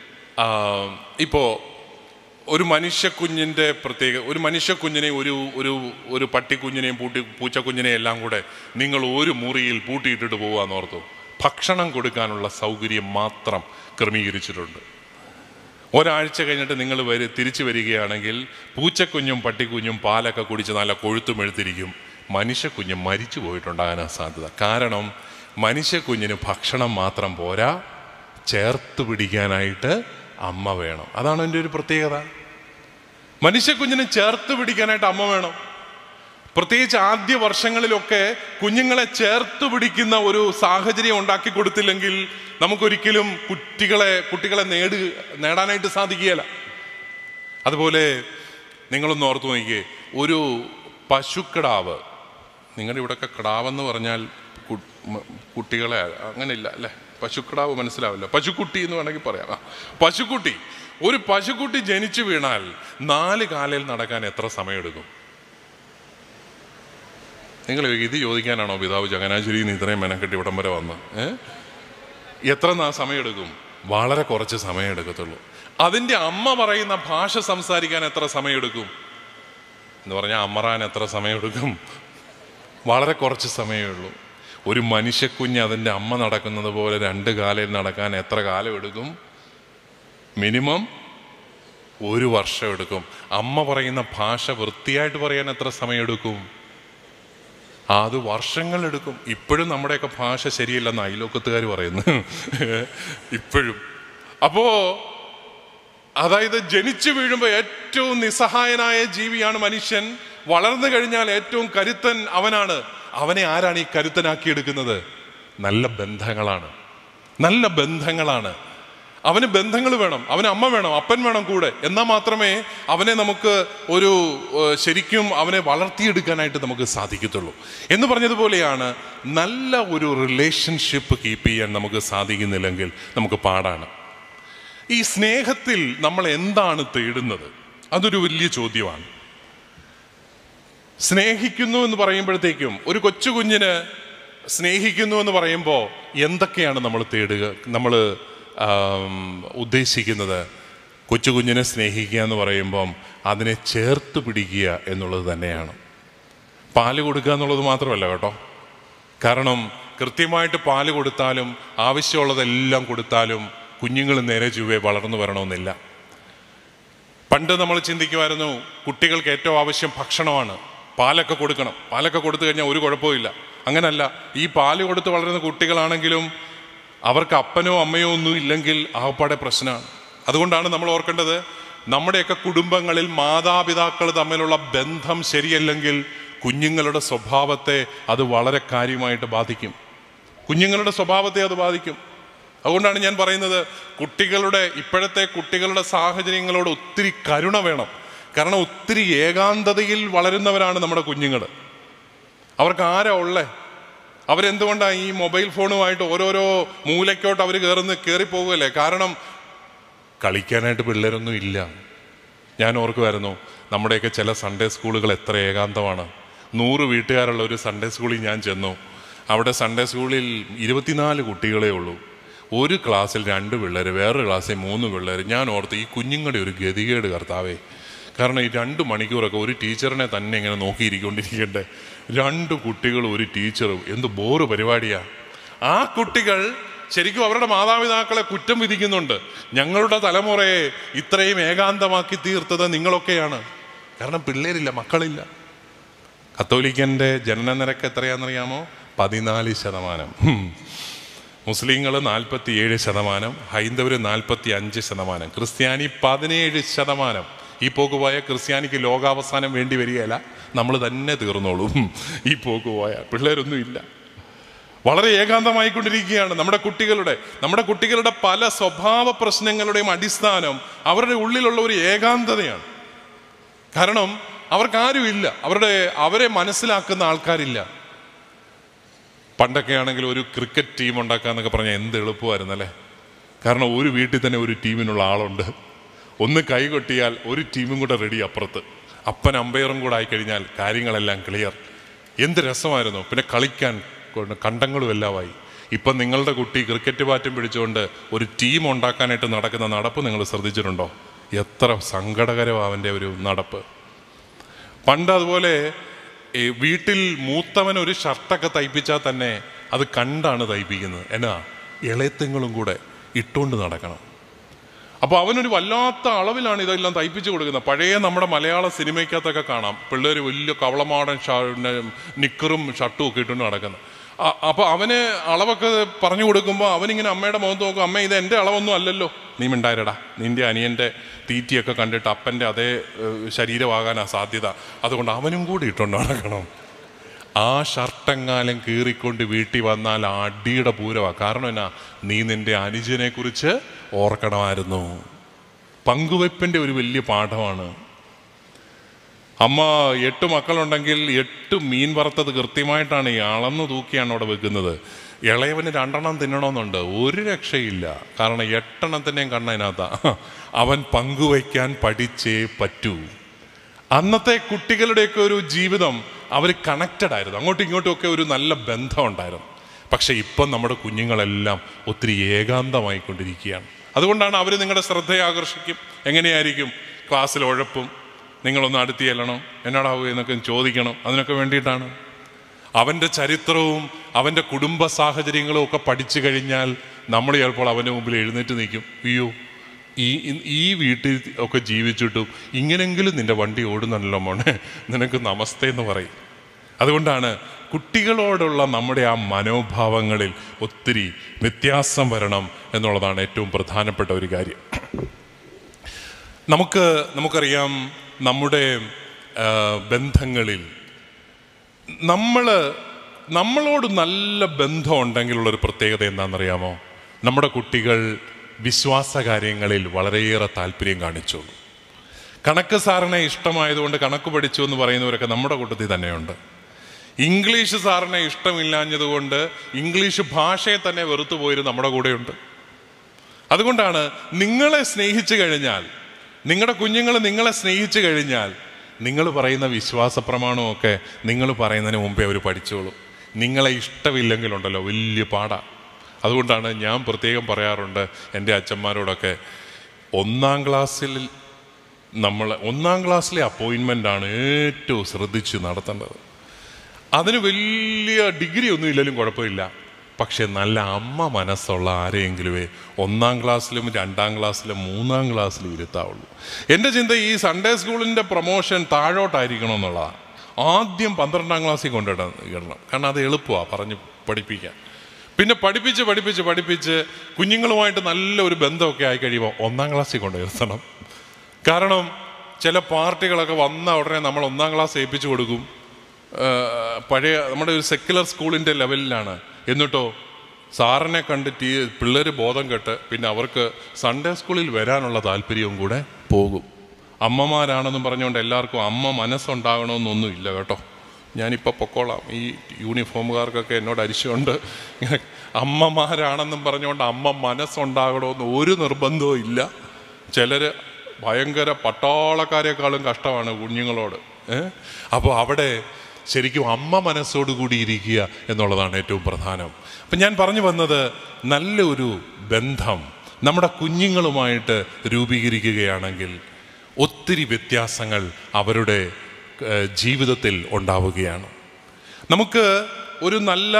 ഇപ്പോൾ ഒരു മനുഷ്യ കുഞ്ഞിൻ്റെ പ്രത്യേക ഒരു മനുഷ്യ കുഞ്ഞിനെ ഒരു ഒരു ഒരു പട്ടിക്കുഞ്ഞിനെയും പൂട്ടി പൂച്ചക്കുഞ്ഞിനെയും എല്ലാം കൂടെ നിങ്ങൾ ഒരു മുറിയിൽ പൂട്ടിയിട്ടിട്ട് പോകാമെന്ന് ഓർത്തു. ഭക്ഷണം കൊടുക്കാനുള്ള സൗകര്യം മാത്രം ക്രമീകരിച്ചിട്ടുണ്ട്. ഒരാഴ്ച കഴിഞ്ഞിട്ട് നിങ്ങൾ വരി തിരിച്ചു വരികയാണെങ്കിൽ പൂച്ചക്കുഞ്ഞും പട്ടിക്കുഞ്ഞും പാലൊക്കെ കുടിച്ച് നല്ല കൊഴുത്തും എഴുത്തിരിക്കും. മനുഷ്യക്കുഞ്ഞ് മരിച്ചു പോയിട്ടുണ്ടാകാനാണ് സാധ്യത. കാരണം മനുഷ്യക്കുഞ്ഞിന് ഭക്ഷണം മാത്രം പോരാ, ചേർത്ത് പിടിക്കാനായിട്ട് അമ്മ വേണം. അതാണ് എൻ്റെ ഒരു പ്രത്യേകത. മനുഷ്യക്കുഞ്ഞിന് ചേർത്ത് പിടിക്കാനായിട്ട് അമ്മ വേണം. പ്രത്യേകിച്ച് ആദ്യ വർഷങ്ങളിലൊക്കെ കുഞ്ഞുങ്ങളെ ചേർത്ത് പിടിക്കുന്ന ഒരു സാഹചര്യം ഉണ്ടാക്കി കൊടുത്തില്ലെങ്കിൽ നമുക്കൊരിക്കലും കുട്ടികളെ കുട്ടികളെ നേട് നേടാനായിട്ട് സാധിക്കുകയില്ല. അതുപോലെ നിങ്ങളൊന്ന് ഓർത്തു നോക്കിയേ, ഒരു പശുക്കിടാവ്, നിങ്ങളുടെ ഇവിടെയൊക്കെ കിടാവെന്ന് പറഞ്ഞാൽ കുട്ടികളെ അങ്ങനെയില്ല അല്ലേ? പശുക്കിടാവ് മനസ്സിലാവില്ല, പശുക്കുട്ടി എന്ന് വേണമെങ്കിൽ പറയാം. പശുക്കുട്ടി, ഒരു പശുക്കുട്ടി ജനിച്ചു വീണാൽ നാല് കാലിൽ നടക്കാൻ എത്ര സമയമെടുക്കും? നിങ്ങൾ ഇത് ചോദിക്കാനാണോ പിതാവ് ചങ്ങനാശ്ശേരിയിൽ നിന്ന് ഇത്രയും മെനക്കെട്ടി ഇവിടം വരെ വന്ന്? ഏഹ് എത്ര സമയമെടുക്കും? വളരെ കുറച്ച് സമയം എടുക്കത്തുള്ളൂ. അതിൻ്റെ അമ്മ പറയുന്ന ഭാഷ സംസാരിക്കാൻ എത്ര സമയമെടുക്കും? എന്ന് പറഞ്ഞാൽ അമറാൻ എത്ര സമയമെടുക്കും? വളരെ കുറച്ച് സമയമേ ഉള്ളൂ. ഒരു മനുഷ്യക്കുഞ്ഞ് അതിൻ്റെ അമ്മ നടക്കുന്നത് പോലെ രണ്ട് കാലിൽ നടക്കാൻ എത്ര കാലം എടുക്കും? മിനിമം ഒരു വർഷം എടുക്കും. അമ്മ പറയുന്ന ഭാഷ വൃത്തിയായിട്ട് പറയാൻ എത്ര സമയം എടുക്കും? അത് വർഷങ്ങളെടുക്കും. ഇപ്പോഴും നമ്മുടെയൊക്കെ ഭാഷ ശരിയല്ലെന്ന് അയലോക്കത്തുകാർ പറയുന്നു ഇപ്പോഴും. അപ്പോ അതായത് ജനിച്ചു വീഴുമ്പോൾ ഏറ്റവും നിസ്സഹായനായ ജീവിയാണ് മനുഷ്യൻ. വളർന്നു കഴിഞ്ഞാൽ ഏറ്റവും കരുത്തൻ അവനാണ്. അവനെ ആരാണ് ഈ കരുത്തനാക്കിയെടുക്കുന്നത്? നല്ല ബന്ധങ്ങളാണ്. നല്ല ബന്ധങ്ങളാണ്. അവന് ബന്ധങ്ങൾ വേണം, അവന് അമ്മ വേണം, അപ്പൻ വേണം കൂടെ. എന്നാൽ മാത്രമേ അവനെ നമുക്ക് ഒരു ശരിക്കും അവനെ വളർത്തിയെടുക്കാനായിട്ട് നമുക്ക് സാധിക്കത്തുള്ളൂ. എന്ന് പറഞ്ഞതുപോലെയാണ്, നല്ല ഒരു റിലേഷൻഷിപ്പ് കീപ്പ് ചെയ്യാൻ നമുക്ക് സാധിക്കുന്നില്ലെങ്കിൽ നമുക്ക് പാടാണ്. ഈ സ്നേഹത്തിൽ നമ്മൾ എന്താണ് തേടുന്നത്? അതൊരു വലിയ ചോദ്യമാണ്. സ്നേഹിക്കുന്നു എന്ന് പറയുമ്പോഴത്തേക്കും, ഒരു കൊച്ചു കുഞ്ഞിന് സ്നേഹിക്കുന്നു എന്ന് പറയുമ്പോൾ എന്തൊക്കെയാണ് നമ്മൾ തേടുക, നമ്മൾ ഉദ്ദേശിക്കുന്നത്? കൊച്ചു കുഞ്ഞിനെ സ്നേഹിക്കുക എന്ന് പറയുമ്പം അതിനെ ചേർത്ത് പിടിക്കുക എന്നുള്ളത് തന്നെയാണ്. പാല് കൊടുക്കുക എന്നുള്ളത് മാത്രമല്ല കേട്ടോ. കാരണം കൃത്യമായിട്ട് പാല് കൊടുത്താലും ആവശ്യമുള്ളതെല്ലാം കൊടുത്താലും കുഞ്ഞുങ്ങൾ നേരെ ചൊവ്വേ വളർന്നു വരണമെന്നില്ല. പണ്ട് നമ്മൾ ചിന്തിക്കുമായിരുന്നു കുട്ടികൾക്ക് ഏറ്റവും ആവശ്യം ഭക്ഷണമാണ്, പാലൊക്കെ കൊടുക്കണം, പാലൊക്കെ കൊടുത്തു കഴിഞ്ഞാൽ ഒരു കുഴപ്പമില്ല. അങ്ങനല്ല. ഈ പാല് കൊടുത്ത് വളരുന്ന കുട്ടികളാണെങ്കിലും അവർക്ക് അപ്പനോ അമ്മയോ ഒന്നും ഇല്ലെങ്കിൽ ആകപ്പാടെ പ്രശ്നമാണ്. അതുകൊണ്ടാണ് നമ്മൾ ഓർക്കേണ്ടത്, നമ്മുടെയൊക്കെ കുടുംബങ്ങളിൽ മാതാപിതാക്കൾ തമ്മിലുള്ള ബന്ധം ശരിയല്ലെങ്കിൽ കുഞ്ഞുങ്ങളുടെ സ്വഭാവത്തെ അത് വളരെ കാര്യമായിട്ട് ബാധിക്കും. കുഞ്ഞുങ്ങളുടെ സ്വഭാവത്തെ അത് ബാധിക്കും. അതുകൊണ്ടാണ് ഞാൻ പറയുന്നത്, കുട്ടികളുടെ ഇപ്പോഴത്തെ കുട്ടികളുടെ സാഹചര്യങ്ങളോട് ഒത്തിരി കരുണ വേണം. കാരണം ഒത്തിരി ഏകാന്തതയിൽ വളരുന്നവരാണ് നമ്മുടെ കുഞ്ഞുങ്ങൾ. അവർക്ക് ആരാ ഉള്ളേ? അവരെന്തുകൊണ്ടാണ് ഈ മൊബൈൽ ഫോണുമായിട്ട് ഓരോരോ മൂലയ്ക്കോട്ട് അവർ കയറുന്ന കയറിപ്പോകുമല്ലേ? കാരണം കളിക്കാനായിട്ട് പിള്ളേരൊന്നും ഇല്ല. ഞാൻ ഓർക്കുമായിരുന്നു, നമ്മുടെയൊക്കെ ചില സൺഡേ സ്കൂളുകൾ എത്ര ഏകാന്തമാണ്. നൂറ് വീട്ടുകാരുള്ള ഒരു സൺഡേ സ്കൂളിൽ ഞാൻ ചെന്നു. അവിടെ സൺഡേ സ്കൂളിൽ ഇരുപത്തിനാല് കുട്ടികളേ ഉള്ളൂ. ഒരു ക്ലാസ്സിൽ രണ്ട് പിള്ളേർ, വേറൊരു ക്ലാസ്സിൽ മൂന്ന് പിള്ളേർ. ഞാൻ ഓർത്ത്, ഈ കുഞ്ഞുങ്ങളുടെ ഒരു ഗതികേട് കർത്താവേ. കാരണം ഈ രണ്ട് മണിക്കൂറൊക്കെ ഒരു ടീച്ചറിനെ തന്നെ ഇങ്ങനെ നോക്കിയിരിക്കൊണ്ടിരിക്കട്ടെ. രണ്ട് കുട്ടികളും ഒരു ടീച്ചറും, എന്ത് ബോറ് പരിപാടിയാണ്. ആ കുട്ടികൾ ശരിക്കും അവരുടെ മാതാപിതാക്കളെ കുറ്റം വിധിക്കുന്നുണ്ട്. ഞങ്ങളുടെ തലമുറയെ ഇത്രയും ഏകാന്തമാക്കി തീർത്തത് നിങ്ങളൊക്കെയാണ്. കാരണം പിള്ളേരില്ല, മക്കളില്ല. കത്തോലിക്കൻ്റെ ജനന നിരക്ക് എത്രയാണെന്നറിയാമോ? പതിനാല് ശതമാനം. മുസ്ലിങ്ങൾ നാൽപ്പത്തിയേഴ് ശതമാനം, ഹൈന്ദവർ നാൽപ്പത്തി അഞ്ച് ശതമാനം, ക്രിസ്ത്യാനി പതിനേഴ് ശതമാനം. ഈ പോക്ക് പോയാൽ ക്രിസ്ത്യാനിക്ക് ലോകാവസാനം വേണ്ടി വരികയില്ല, നമ്മൾ തന്നെ തീർന്നോളും. ഈ പോക്ക് പോയാൽ പിള്ളേരൊന്നും ഇല്ല. വളരെ ഏകാന്തമായിക്കൊണ്ടിരിക്കുകയാണ് നമ്മുടെ കുട്ടികളുടെ നമ്മുടെ കുട്ടികളുടെ പല സ്വഭാവ പ്രശ്നങ്ങളുടെയും അടിസ്ഥാനം അവരുടെ ഉള്ളിലുള്ള ഒരു ഏകാന്തതയാണ്. കാരണം അവർക്കാരുമില്ല, അവരുടെ അവരെ മനസ്സിലാക്കുന്ന ആൾക്കാരില്ല. പണ്ടൊക്കെ ആണെങ്കിൽ ഒരു ക്രിക്കറ്റ് ടീം ഉണ്ടാക്കുക എന്നൊക്കെ പറഞ്ഞാൽ എന്ത് എളുപ്പമായിരുന്നല്ലേ. കാരണം ഒരു വീട്ടിൽ തന്നെ ഒരു ടീമിനുള്ള ആളുണ്ട്. ഒന്ന് കൈ കൊട്ടിയാൽ ഒരു ടീമും കൂടെ റെഡി അപ്പുറത്ത്. അപ്പൻ അമ്പയറും കൂടെ ആയിക്കഴിഞ്ഞാൽ കാര്യങ്ങളെല്ലാം ക്ലിയർ. എന്ത് രസമായിരുന്നു. പിന്നെ കളിക്കാൻ കണ്ടങ്ങളും എല്ലാമായി. ഇപ്പം നിങ്ങളുടെ കുട്ടി ക്രിക്കറ്റ് ബാറ്റും പിടിച്ചുകൊണ്ട് ഒരു ടീം ഉണ്ടാക്കാനായിട്ട് നടക്കുന്ന നടപ്പ് നിങ്ങൾ ശ്രദ്ധിച്ചിട്ടുണ്ടോ? എത്ര സങ്കടകരമാണ് അവൻ്റെ ഒരു നടപ്പ്. പണ്ട് അതുപോലെ വീട്ടിൽ മൂത്തവൻ ഒരു ഷർട്ടൊക്കെ തയ്പ്പിച്ചാൽ തന്നെ അത് കണ്ടാണ് തയ്പ്പിക്കുന്നത്. എന്നാ ഇളയത്തുങ്ങളും കൂടെ ഇട്ടുകൊണ്ട് നടക്കണം. അപ്പോൾ അവനൊരു വല്ലാത്ത അളവിലാണ് ഇതെല്ലാം തയ്പ്പിച്ച് കൊടുക്കുന്നത്. പഴയ നമ്മുടെ മലയാള സിനിമയ്ക്കകത്തൊക്കെ കാണാം പിള്ളേർ വലിയ കവളമാടൻ ഷ നിക്കറും ഷർട്ടും ഒക്കെ ഇട്ടുകൊണ്ട് നടക്കുന്നത്. അപ്പോൾ അവന് അളവൊക്കെ പറഞ്ഞു കൊടുക്കുമ്പോൾ അവനിങ്ങനെ അമ്മയുടെ മുഖത്ത് നോക്കും, അമ്മ ഇത് എൻ്റെ അളവൊന്നും അല്ലല്ലോ. നീ മിണ്ടായിരടാ, നിൻ്റെ അനിയൻ്റെ തീറ്റിയൊക്കെ കണ്ടിട്ട് അപ്പൻ്റെ അതേ ശരീരമാകാനാണ് സാധ്യത, അതുകൊണ്ട് അവനും കൂടി ഇട്ടുകൊണ്ട് നടക്കണം. ആ ഷർട്ടെങ്ങാലും കീറിക്കൊണ്ട് വീട്ടിൽ വന്നാൽ അടിയുടെ പൂരമാണ്. കാരണം എന്നാ, നീ നിൻ്റെ അനുജനെ കുറിച്ച് ഓർക്കണമായിരുന്നു. പങ്കുവെപ്പിൻ്റെ ഒരു വലിയ പാഠമാണ്. അമ്മ എട്ട് മക്കളുണ്ടെങ്കിൽ എട്ട് മീൻ വറുത്തത് കൃത്യമായിട്ടാണ് ഈ അളന്ന് തൂക്കിയാണ് അവിടെ വെക്കുന്നത്. ഇളയവന് രണ്ടെണ്ണം തിന്നണമെന്നുണ്ട്, ഒരു രക്ഷയില്ല. കാരണം എട്ടെണ്ണത്തിൻ്റെയും കണ്ണതിനകത്താ. അവൻ പങ്കുവയ്ക്കാൻ പഠിച്ചേ പറ്റൂ. അന്നത്തെ കുട്ടികളുടെയൊക്കെ ഒരു ജീവിതം അവർ കണക്റ്റഡ് ആയിരുന്നു, അങ്ങോട്ടും ഇങ്ങോട്ടും ഒക്കെ ഒരു നല്ല ബന്ധം ഉണ്ടായിരുന്നു. പക്ഷെ ഇപ്പം നമ്മുടെ കുഞ്ഞുങ്ങളെല്ലാം ഒത്തിരി ഏകാന്തമായിക്കൊണ്ടിരിക്കുകയാണ്. അതുകൊണ്ടാണ് അവർ നിങ്ങളുടെ ശ്രദ്ധയെ ആകർഷിക്കും. എങ്ങനെയായിരിക്കും? ക്ലാസ്സിൽ ഉഴപ്പും, നിങ്ങളൊന്ന് അടുത്ത് ചെല്ലണം, എന്നാടാവൂ എന്നൊക്കെ ചോദിക്കണം. അതിനൊക്കെ വേണ്ടിയിട്ടാണ്. അവൻ്റെ ചരിത്രവും അവൻ്റെ കുടുംബ സാഹചര്യങ്ങളും ഒക്കെ പഠിച്ചു കഴിഞ്ഞാൽ നമ്മൾ ചിലപ്പോൾ അവൻ്റെ മുമ്പിൽ എഴുന്നേറ്റ് നിൽക്കും. അയ്യോ, ഈ ഈ വീട്ടിൽ ഒക്കെ ജീവിച്ചിട്ടും ഇങ്ങനെങ്കിലും നിൻ്റെ വണ്ടി ഓടുന്നുണ്ടല്ലോ മോനെ, നിനക്ക് നമസ്തേ എന്ന് പറയും. അതുകൊണ്ടാണ് കുട്ടികളോടുള്ള നമ്മുടെ ആ മനോഭാവങ്ങളിൽ ഒത്തിരി വ്യത്യാസം വരണം എന്നുള്ളതാണ് ഏറ്റവും പ്രധാനപ്പെട്ട ഒരു കാര്യം. നമുക്ക് നമുക്കറിയാം, നമ്മുടെ ബന്ധങ്ങളിൽ നമ്മൾ നമ്മളോട് നല്ല ബന്ധം ഉണ്ടെങ്കിലുള്ളൊരു പ്രത്യേകത എന്താണെന്നറിയാമോ? നമ്മുടെ കുട്ടികൾ വിശ്വാസ കാര്യങ്ങളിൽ വളരെയേറെ താല്പര്യം കാണിച്ചോളൂ. കണക്ക് സാറിനെ ഇഷ്ടമായതുകൊണ്ട് കണക്ക് പഠിച്ചു എന്ന് പറയുന്നവരൊക്കെ നമ്മുടെ കൂട്ടത്തിൽ തന്നെയുണ്ട്. ഇംഗ്ലീഷ് സാറിനെ ഇഷ്ടമില്ലാഞ്ഞതുകൊണ്ട് ഇംഗ്ലീഷ് ഭാഷയെ തന്നെ വെറുത്തു പോയത് നമ്മുടെ കൂടെയുണ്ട്. അതുകൊണ്ടാണ് നിങ്ങളെ സ്നേഹിച്ചു കഴിഞ്ഞാൽ, നിങ്ങളുടെ കുഞ്ഞുങ്ങൾ നിങ്ങളെ സ്നേഹിച്ചു കഴിഞ്ഞാൽ നിങ്ങൾ പറയുന്ന വിശ്വാസ പ്രമാണമൊക്കെ നിങ്ങൾ പറയുന്നതിന് മുമ്പേ അവർ പഠിച്ചോളൂ. നിങ്ങളെ ഇഷ്ടമില്ലെങ്കിലുണ്ടല്ലോ വലിയ പാടാ. അതുകൊണ്ടാണ് ഞാൻ പ്രത്യേകം പറയാറുണ്ട് എൻ്റെ അച്ഛന്മാരോടൊക്കെ, ഒന്നാം ക്ലാസ്സിൽ നമ്മൾ ഒന്നാം ക്ലാസ്സിലെ അപ്പോയിൻമെൻ്റാണ് ഏറ്റവും ശ്രദ്ധിച്ച് നടത്തേണ്ടത്. അതിന് വലിയ ഡിഗ്രി ഒന്നും ഇല്ലെങ്കിലും കുഴപ്പമില്ല, പക്ഷെ നല്ല അമ്മ മനസ്സുള്ള ആരെയെങ്കിലുമേ ഒന്നാം ക്ലാസ്സിലും രണ്ടാം ക്ലാസ്സിലും മൂന്നാം ക്ലാസ്സിലും ഇരുത്താവുള്ളൂ. എൻ്റെ ചിന്ത ഈ സൺഡേ സ്കൂളിൻ്റെ പ്രൊമോഷൻ താഴോട്ടായിരിക്കണം എന്നുള്ളതാണ്. ആദ്യം പന്ത്രണ്ടാം ക്ലാസ്സിൽ കൊണ്ടിടണം ഇടണം, കാരണം അത് എളുപ്പമാണ് പറഞ്ഞ് പഠിപ്പിക്കാൻ. പിന്നെ പഠിപ്പിച്ച് പഠിപ്പിച്ച് പഠിപ്പിച്ച് കുഞ്ഞുങ്ങളുമായിട്ട് നല്ല ഒരു ബന്ധമൊക്കെ ആയി കഴിയുമ്പോൾ ഒന്നാം ക്ലാസ്സിൽ കൊണ്ട് ഇരുത്തണം. കാരണം ചില പാർട്ടികളൊക്കെ വന്ന ഉടനെ നമ്മൾ ഒന്നാം ക്ലാസ് ഏൽപ്പിച്ചു കൊടുക്കും. പഴയ നമ്മുടെ ഒരു സെക്യുലർ സ്കൂളിൻ്റെ ലെവലിലാണ്. എന്നിട്ടോ സാറിനെ കണ്ടിട്ട് പിള്ളേർ ബോധം കെട്ട് പിന്നെ അവർക്ക് സൺഡേ സ്കൂളിൽ വരാനുള്ള താല്പര്യവും കൂടെ പോകും. അമ്മമാരാണെന്നും പറഞ്ഞുകൊണ്ട് എല്ലാവർക്കും അമ്മ മനസ്സുണ്ടാകണമെന്നൊന്നും ഇല്ല കേട്ടോ. ഞാനിപ്പോൾ പൊക്കോളാം, ഈ യൂണിഫോമുകാർക്കൊക്കെ എന്നോട് അരിശമുണ്ട്. അമ്മമാരാണെന്നും പറഞ്ഞുകൊണ്ട് അമ്മ മനസ്സുണ്ടാകണമെന്ന് ഒരു നിർബന്ധവും ഇല്ല. ചിലർ ഭയങ്കര പട്ടാളക്കാരെക്കാളും കഷ്ടമാണ് കുഞ്ഞുങ്ങളോട്. അപ്പോൾ അവിടെ ശരിക്കും അമ്മ മനസ്സോടുകൂടി ഇരിക്കുക എന്നുള്ളതാണ് ഏറ്റവും പ്രധാനം. അപ്പം ഞാൻ പറഞ്ഞു വന്നത്, നല്ലൊരു ബന്ധം നമ്മുടെ കുഞ്ഞുങ്ങളുമായിട്ട് രൂപീകരിക്കുകയാണെങ്കിൽ ഒത്തിരി വ്യത്യാസങ്ങൾ അവരുടെ ജീവിതത്തിൽ ഉണ്ടാവുകയാണ്. നമുക്ക് ഒരു നല്ല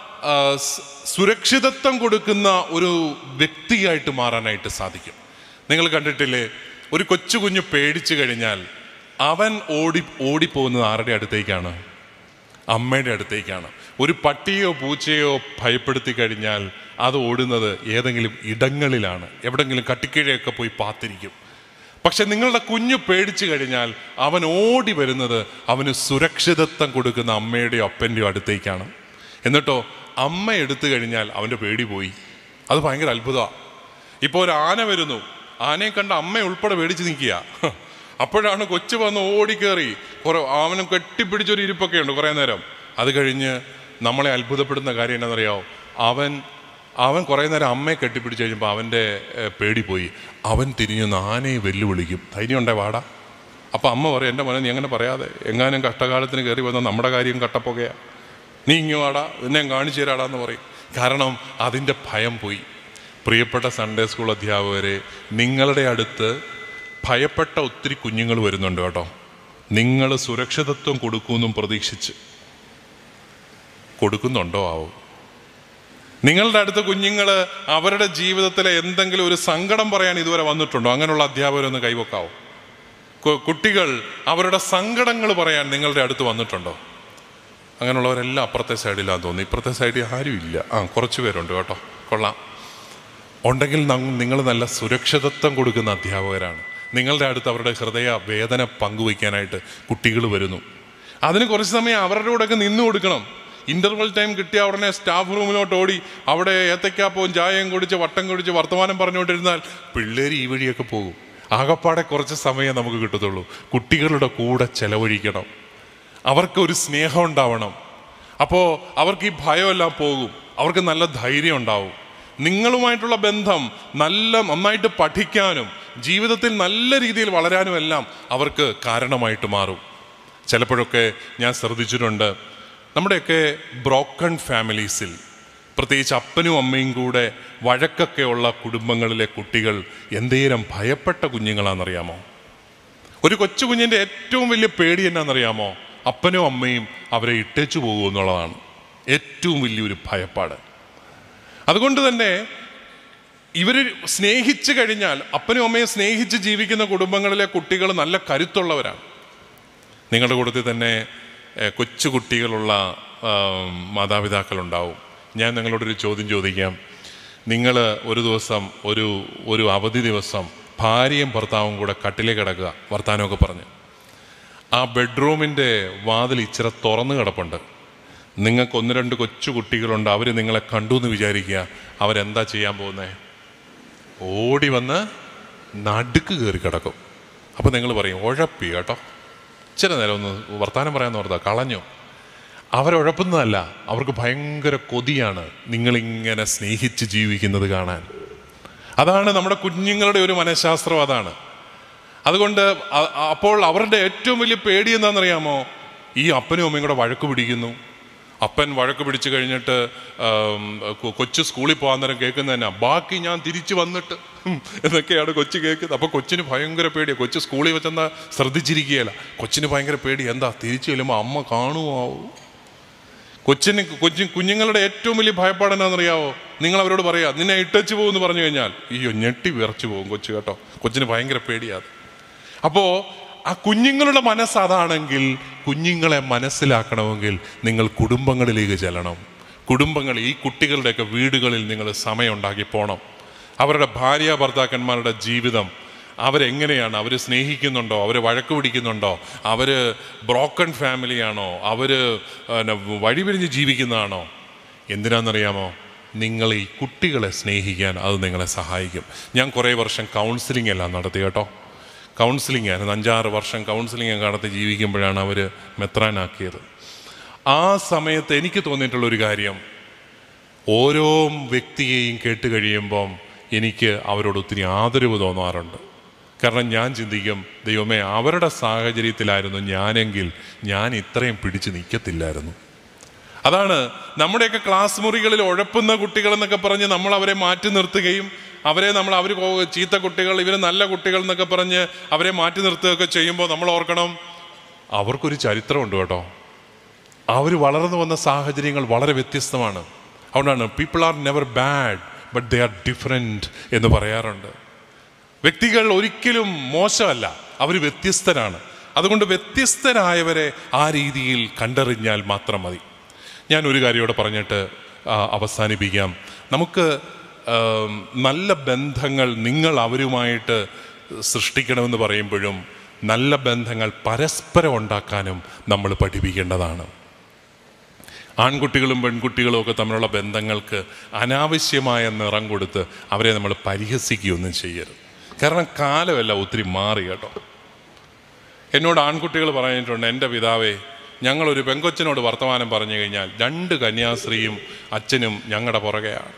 സുരക്ഷിതത്വം കൊടുക്കുന്ന ഒരു വ്യക്തിയായിട്ട് മാറാനായിട്ട് സാധിക്കും. നിങ്ങൾ കണ്ടിട്ടില്ലേ, ഒരു കൊച്ചു കുഞ്ഞ് പേടിച്ചു കഴിഞ്ഞാൽ അവൻ ഓടി ഓടിപ്പോകുന്നത് ആരുടെ അടുത്തേക്കാണ്? അമ്മയുടെ അടുത്തേക്കാണ്. ഒരു പട്ടിയോ പൂച്ചയോ ഭയപ്പെടുത്തി കഴിഞ്ഞാൽ അത് ഓടുന്നത് ഏതെങ്കിലും ഇടങ്ങളിലാണ്, എവിടെങ്കിലും കട്ടിക്കീഴയൊക്കെ പോയി പാത്തിരിക്കും. പക്ഷെ നിങ്ങളുടെ കുഞ്ഞു പേടിച്ചു കഴിഞ്ഞാൽ അവൻ ഓടി വരുന്നത് അവന് സുരക്ഷിതത്വം കൊടുക്കുന്ന അമ്മയുടെയോ അപ്പൻ്റെയോ അടുത്തേക്കാണ്. എന്നിട്ടോ അമ്മ എടുത്തു കഴിഞ്ഞാൽ അവൻ്റെ പേടി പോയി. അത് ഭയങ്കര അത്ഭുതമാണ്. ഇപ്പോൾ ഒരു ആന വരുന്നു, ആനയെ കണ്ട അമ്മ ഉൾപ്പെടെ പേടിച്ച് നിൽക്കുക. അപ്പോഴാണ് കൊച്ചു വന്ന് ഓടിക്കേറി കുറെ അവനും കെട്ടിപ്പിടിച്ചൊരു ഇരിപ്പൊക്കെ ഉണ്ട് കുറേ നേരം. അത് കഴിഞ്ഞ് നമ്മളെ അത്ഭുതപ്പെടുന്ന കാര്യം എന്താണെന്നറിയാമോ? അവൻ അവൻ കുറേ നേരം അമ്മയെ കെട്ടിപ്പിടിച്ച് കഴിയുമ്പോൾ അവൻ്റെ പേടി പോയി. അവൻ തിരിഞ്ഞു ആനയെ വെല്ലുവിളിക്കും, ധൈര്യം ഉണ്ടേ വാടാ. അപ്പം അമ്മ പറയും, എൻ്റെ മോനെ നീ അങ്ങനെ പറയാതെ, എങ്ങാനും കഷ്ടകാലത്തിന് കയറി വന്നാൽ നമ്മുടെ കാര്യം കട്ടപ്പുകയാണ്, നീ ഇങ്ങ് വാടാ, എന്നെ കാണിച്ചു തരാടാന്ന് പറയും. കാരണം അതിൻ്റെ ഭയം പോയി. പ്രിയപ്പെട്ട സൺഡേ സ്കൂൾ അധ്യാപകരെ, നിങ്ങളുടെ അടുത്ത് ഭയപ്പെട്ട ഒത്തിരി കുഞ്ഞുങ്ങൾ വരുന്നുണ്ട് കേട്ടോ. നിങ്ങൾ സുരക്ഷിതത്വം കൊടുക്കുമെന്നും പ്രതീക്ഷിച്ച് കൊടുക്കുന്നുണ്ടോ ആവോ? നിങ്ങളുടെ അടുത്ത കുഞ്ഞുങ്ങൾ അവരുടെ ജീവിതത്തിലെ എന്തെങ്കിലും ഒരു സങ്കടം പറയാൻ ഇതുവരെ വന്നിട്ടുണ്ടോ? അങ്ങനെയുള്ള അധ്യാപകരൊന്ന് കൈവക്കാവോ? കുട്ടികൾ അവരുടെ സങ്കടങ്ങൾ പറയാൻ നിങ്ങളുടെ അടുത്ത് വന്നിട്ടുണ്ടോ? അങ്ങനെയുള്ളവരെല്ലാം അപ്പുറത്തെ സൈഡിലാന്ന് തോന്നുന്നു. ഇപ്പുറത്തെ സൈഡിൽ ആരും ഇല്ല. ആ കുറച്ച് പേരുണ്ട് കേട്ടോ, കൊള്ളാം. ഉണ്ടെങ്കിൽ നിങ്ങൾ നല്ല സുരക്ഷിതത്വം കൊടുക്കുന്ന അധ്യാപകരാണ്. നിങ്ങളുടെ അടുത്ത് അവരുടെ ഹൃദയ വേദന പങ്കുവയ്ക്കാനായിട്ട് കുട്ടികൾ വരുന്നു. അതിന് കുറച്ച് സമയം അവരുടെ കൂടെയൊക്കെ നിന്ന് കൊടുക്കണം. ഇൻ്റർവൽ ടൈം കിട്ടിയ ഉടനെ സ്റ്റാഫ് റൂമിലോട്ട് ഓടി അവിടെ ഏത്തക്കാപ്പവും ചായയും കുടിച്ച് വട്ടം കുടിച്ച് വർത്തമാനം പറഞ്ഞുകൊണ്ടിരുന്നാൽ പിള്ളേർ ഈ വഴിയൊക്കെ പോകും. ആകപ്പാടെ കുറച്ച് സമയം നമുക്ക് കിട്ടത്തുള്ളൂ. കുട്ടികളുടെ കൂടെ ചെലവഴിക്കണം, അവർക്കൊരു സ്നേഹം ഉണ്ടാവണം. അപ്പോൾ അവർക്ക് ഈ ഭയമെല്ലാം പോകും, അവർക്ക് നല്ല ധൈര്യം ഉണ്ടാവും. നിങ്ങളുമായിട്ടുള്ള ബന്ധം നല്ല നന്നായിട്ട് പഠിക്കാനും ജീവിതത്തിൽ നല്ല രീതിയിൽ വളരാനും എല്ലാം അവർക്ക് കാരണമായിട്ട് മാറും. ചിലപ്പോഴൊക്കെ ഞാൻ ശ്രദ്ധിച്ചിട്ടുണ്ട്, നമ്മുടെയൊക്കെ ബ്രോക്കൺ ഫാമിലീസിൽ, പ്രത്യേകിച്ച് അപ്പനും അമ്മയും കൂടെ വഴക്കൊക്കെ ഉള്ള കുടുംബങ്ങളിലെ കുട്ടികൾ എന്തേരം ഭയപ്പെട്ട കുഞ്ഞുങ്ങളാണെന്നറിയാമോ? ഒരു കൊച്ചു കുഞ്ഞിൻ്റെ ഏറ്റവും വലിയ പേടി എന്നാണെന്നറിയാമോ? അപ്പനും അമ്മയും അവരെ ഇട്ടേച്ചു പോകും എന്നുള്ളതാണ് ഏറ്റവും വലിയൊരു ഭയപ്പാട്. അതുകൊണ്ട് തന്നെ ഇവർ സ്നേഹിച്ചു കഴിഞ്ഞാൽ, അപ്പനും അമ്മയും സ്നേഹിച്ച് ജീവിക്കുന്ന കുടുംബങ്ങളിലെ കുട്ടികൾ നല്ല കരുത്തുള്ളവരാണ്. നിങ്ങളുടെ കൂട്ടത്തിൽ തന്നെ കൊച്ചു കുട്ടികളുള്ള മാതാപിതാക്കളുണ്ടാവും. ഞാൻ നിങ്ങളോടൊരു ചോദ്യം ചോദിക്കാം. നിങ്ങൾ ഒരു ദിവസം ഒരു ഒരു അവധി ദിവസം ഭാര്യയും ഭർത്താവും കൂടെ കട്ടിലേക്ക് കിടക്കുക, വർത്താനമൊക്കെ പറഞ്ഞ്. ആ ബെഡ്റൂമിൻ്റെ വാതിൽ ഇച്ചിരി തുറന്നു കിടപ്പുണ്ട്. നിങ്ങൾക്ക് ഒന്ന് രണ്ട് കൊച്ചു കുട്ടികളുണ്ട്. അവർ നിങ്ങളെ കണ്ടു എന്ന് വിചാരിക്കുക. അവരെന്താ ചെയ്യാൻ പോകുന്നത്? ഓടി വന്ന് നടുക്ക് കയറി കിടക്കും. അപ്പോൾ നിങ്ങൾ പറയും, ഉഴപ്പി കേട്ടോ, ഇച്ചിരി നേരം ഒന്ന് വർത്താനം പറയാമെന്ന് ഓർത്താ കളഞ്ഞു. അവരുഴപ്പുന്നതല്ല, അവർക്ക് ഭയങ്കര കൊതിയാണ് നിങ്ങളിങ്ങനെ സ്നേഹിച്ച് ജീവിക്കുന്നത് കാണാൻ. അതാണ് നമ്മുടെ കുഞ്ഞുങ്ങളുടെ ഒരു മനഃശാസ്ത്രം, അതാണ്. അതുകൊണ്ട് അപ്പോൾ അവരുടെ ഏറ്റവും വലിയ പേടി എന്താണെന്നറിയാമോ? ഈ അപ്പനും അമ്മയും കൂടെ വഴക്ക് പിടിക്കുന്നു. അപ്പൻ വഴക്ക് പിടിച്ചു കഴിഞ്ഞിട്ട് കൊച്ചു സ്കൂളിൽ പോകാൻ നേരം കേൾക്കുന്നത് തന്നെ, ബാക്കി ഞാൻ തിരിച്ചു വന്നിട്ട് എന്നൊക്കെയാണ് കൊച്ചു കേൾക്കുന്നത്. അപ്പോൾ കൊച്ചിന് ഭയങ്കര പേടിയാണ്. കൊച്ചു സ്കൂളിൽ വെച്ചെന്നാൽ ശ്രദ്ധിച്ചിരിക്കുകയല്ല. കൊച്ചിന് ഭയങ്കര പേടി, എന്താ തിരിച്ചു ചെല്ലുമ്പോൾ അമ്മ കാണുമാവും. കൊച്ചിന് കൊച്ചു കുഞ്ഞുങ്ങളുടെ ഏറ്റവും വലിയ ഭയപ്പാട് എന്നാണെന്നറിയാവോ? നിങ്ങൾ അവരോട് പറയാ, നിന്നെ ഇട്ടച്ചു പോകുമെന്ന് പറഞ്ഞു കഴിഞ്ഞാൽ അയ്യോ ഞെട്ടി വിറച്ചു പോകും കൊച്ചു കേട്ടോ. കൊച്ചിന് ഭയങ്കര പേടിയാണ്. അപ്പോൾ ആ കുഞ്ഞുങ്ങളുടെ മനസ്സ് അതാണെങ്കിൽ, കുഞ്ഞുങ്ങളെ മനസ്സിലാക്കണമെങ്കിൽ നിങ്ങൾ കുടുംബങ്ങളിലേക്ക് ചെല്ലണം. കുടുംബങ്ങൾ, ഈ കുട്ടികളുടെയൊക്കെ വീടുകളിൽ നിങ്ങൾ സമയം ഉണ്ടാക്കി പോകണം. അവരുടെ ഭാര്യ ഭർത്താക്കന്മാരുടെ ജീവിതം അവരെങ്ങനെയാണ്? അവർ സ്നേഹിക്കുന്നുണ്ടോ? അവർ വഴക്ക് പിടിക്കുന്നുണ്ടോ? അവർ ബ്രോക്കൺ ഫാമിലിയാണോ? അവർ വഴിപിരിഞ്ഞ് ജീവിക്കുന്നതാണോ? എന്തിനാണെന്നറിയാമോ? നിങ്ങൾ ഈ കുട്ടികളെ സ്നേഹിക്കാൻ അത് നിങ്ങളെ സഹായിക്കും. ഞാൻ കുറേ വർഷം കൗൺസിലിംഗ് എല്ലാം നടത്തി കേട്ടോ. കൗൺസിലിംഗ് ആയിരുന്നു, അഞ്ചാറ് വർഷം കൗൺസിലിംഗ് നടത്തി ജീവിക്കുമ്പോഴാണ് അവർ മെത്രാനാക്കിയത്. ആ സമയത്ത് എനിക്ക് തോന്നിയിട്ടുള്ളൊരു കാര്യം, ഓരോ വ്യക്തിയെയും കേട്ട് കഴിയുമ്പം എനിക്ക് അവരോട് ഒത്തിരി ആദരവ് തോന്നാറുണ്ട്. കാരണം ഞാൻ ചിന്തിക്കും, ദൈവമേ, അവരുടെ സാഹചര്യത്തിലായിരുന്നു ഞാനെങ്കിൽ ഞാൻ ഇത്രയും പിടിച്ച് നിൽക്കത്തില്ലായിരുന്നു. അതാണ് നമ്മുടെയൊക്കെ ക്ലാസ് മുറികളിൽ ഉഴപ്പുന്ന കുട്ടികളെന്നൊക്കെ പറഞ്ഞ് നമ്മൾ അവരെ മാറ്റി നിർത്തുകയും അവരെ നമ്മൾ അവർ ചീത്ത കുട്ടികൾ, ഇവർ നല്ല കുട്ടികൾ എന്നൊക്കെ പറഞ്ഞ് അവരെ മാറ്റി നിർത്തുകയൊക്കെ ചെയ്യുമ്പോൾ നമ്മൾ ഓർക്കണം, അവർക്കൊരു ചരിത്രമുണ്ട് കേട്ടോ. അവർ വളർന്നു വന്ന സാഹചര്യങ്ങൾ വളരെ വ്യത്യസ്തമാണ്. അതുകൊണ്ടാണ് people are never bad but they are different എന്ന് പറയാറുണ്ട്. വ്യക്തികൾ ഒരിക്കലും മോശമല്ല, അവർ വ്യത്യസ്തരാണ്. അതുകൊണ്ട് വ്യത്യസ്തരായവരെ ആ രീതിയിൽ കണ്ടറിഞ്ഞാൽ മാത്രം മതി. ഞാൻ ഒരു കാര്യം ഇവിടെ പറഞ്ഞിട്ട് അവസാനിപ്പിക്കാം. നമുക്ക് നല്ല ബന്ധങ്ങൾ നിങ്ങൾ അവരുമായിട്ട് സൃഷ്ടിക്കണമെന്ന് പറയുമ്പോഴും നല്ല ബന്ധങ്ങൾ പരസ്പരം ഉണ്ടാക്കാനും നമ്മൾ പഠിപ്പിക്കേണ്ടതാണ്. ആൺകുട്ടികളും പെൺകുട്ടികളും ഒക്കെ തമ്മിലുള്ള ബന്ധങ്ങൾക്ക് അനാവശ്യമായ നിറം കൊടുത്ത് അവരെ നമ്മൾ പരിഹസിക്കുകയൊന്നും ചെയ്യരുത്. കാരണം കാലമെല്ലാം ഒത്തിരി മാറി കേട്ടോ. എന്നോട് ആൺകുട്ടികൾ പറഞ്ഞിട്ടുണ്ട്, എൻ്റെ പിതാവേ, ഞങ്ങളൊരു പെങ്കൊച്ചനോട് വർത്തമാനം പറഞ്ഞു കഴിഞ്ഞാൽ രണ്ട് കന്യാസ്ത്രീയും അച്ഛനും ഞങ്ങളുടെ പുറകെയാണ്.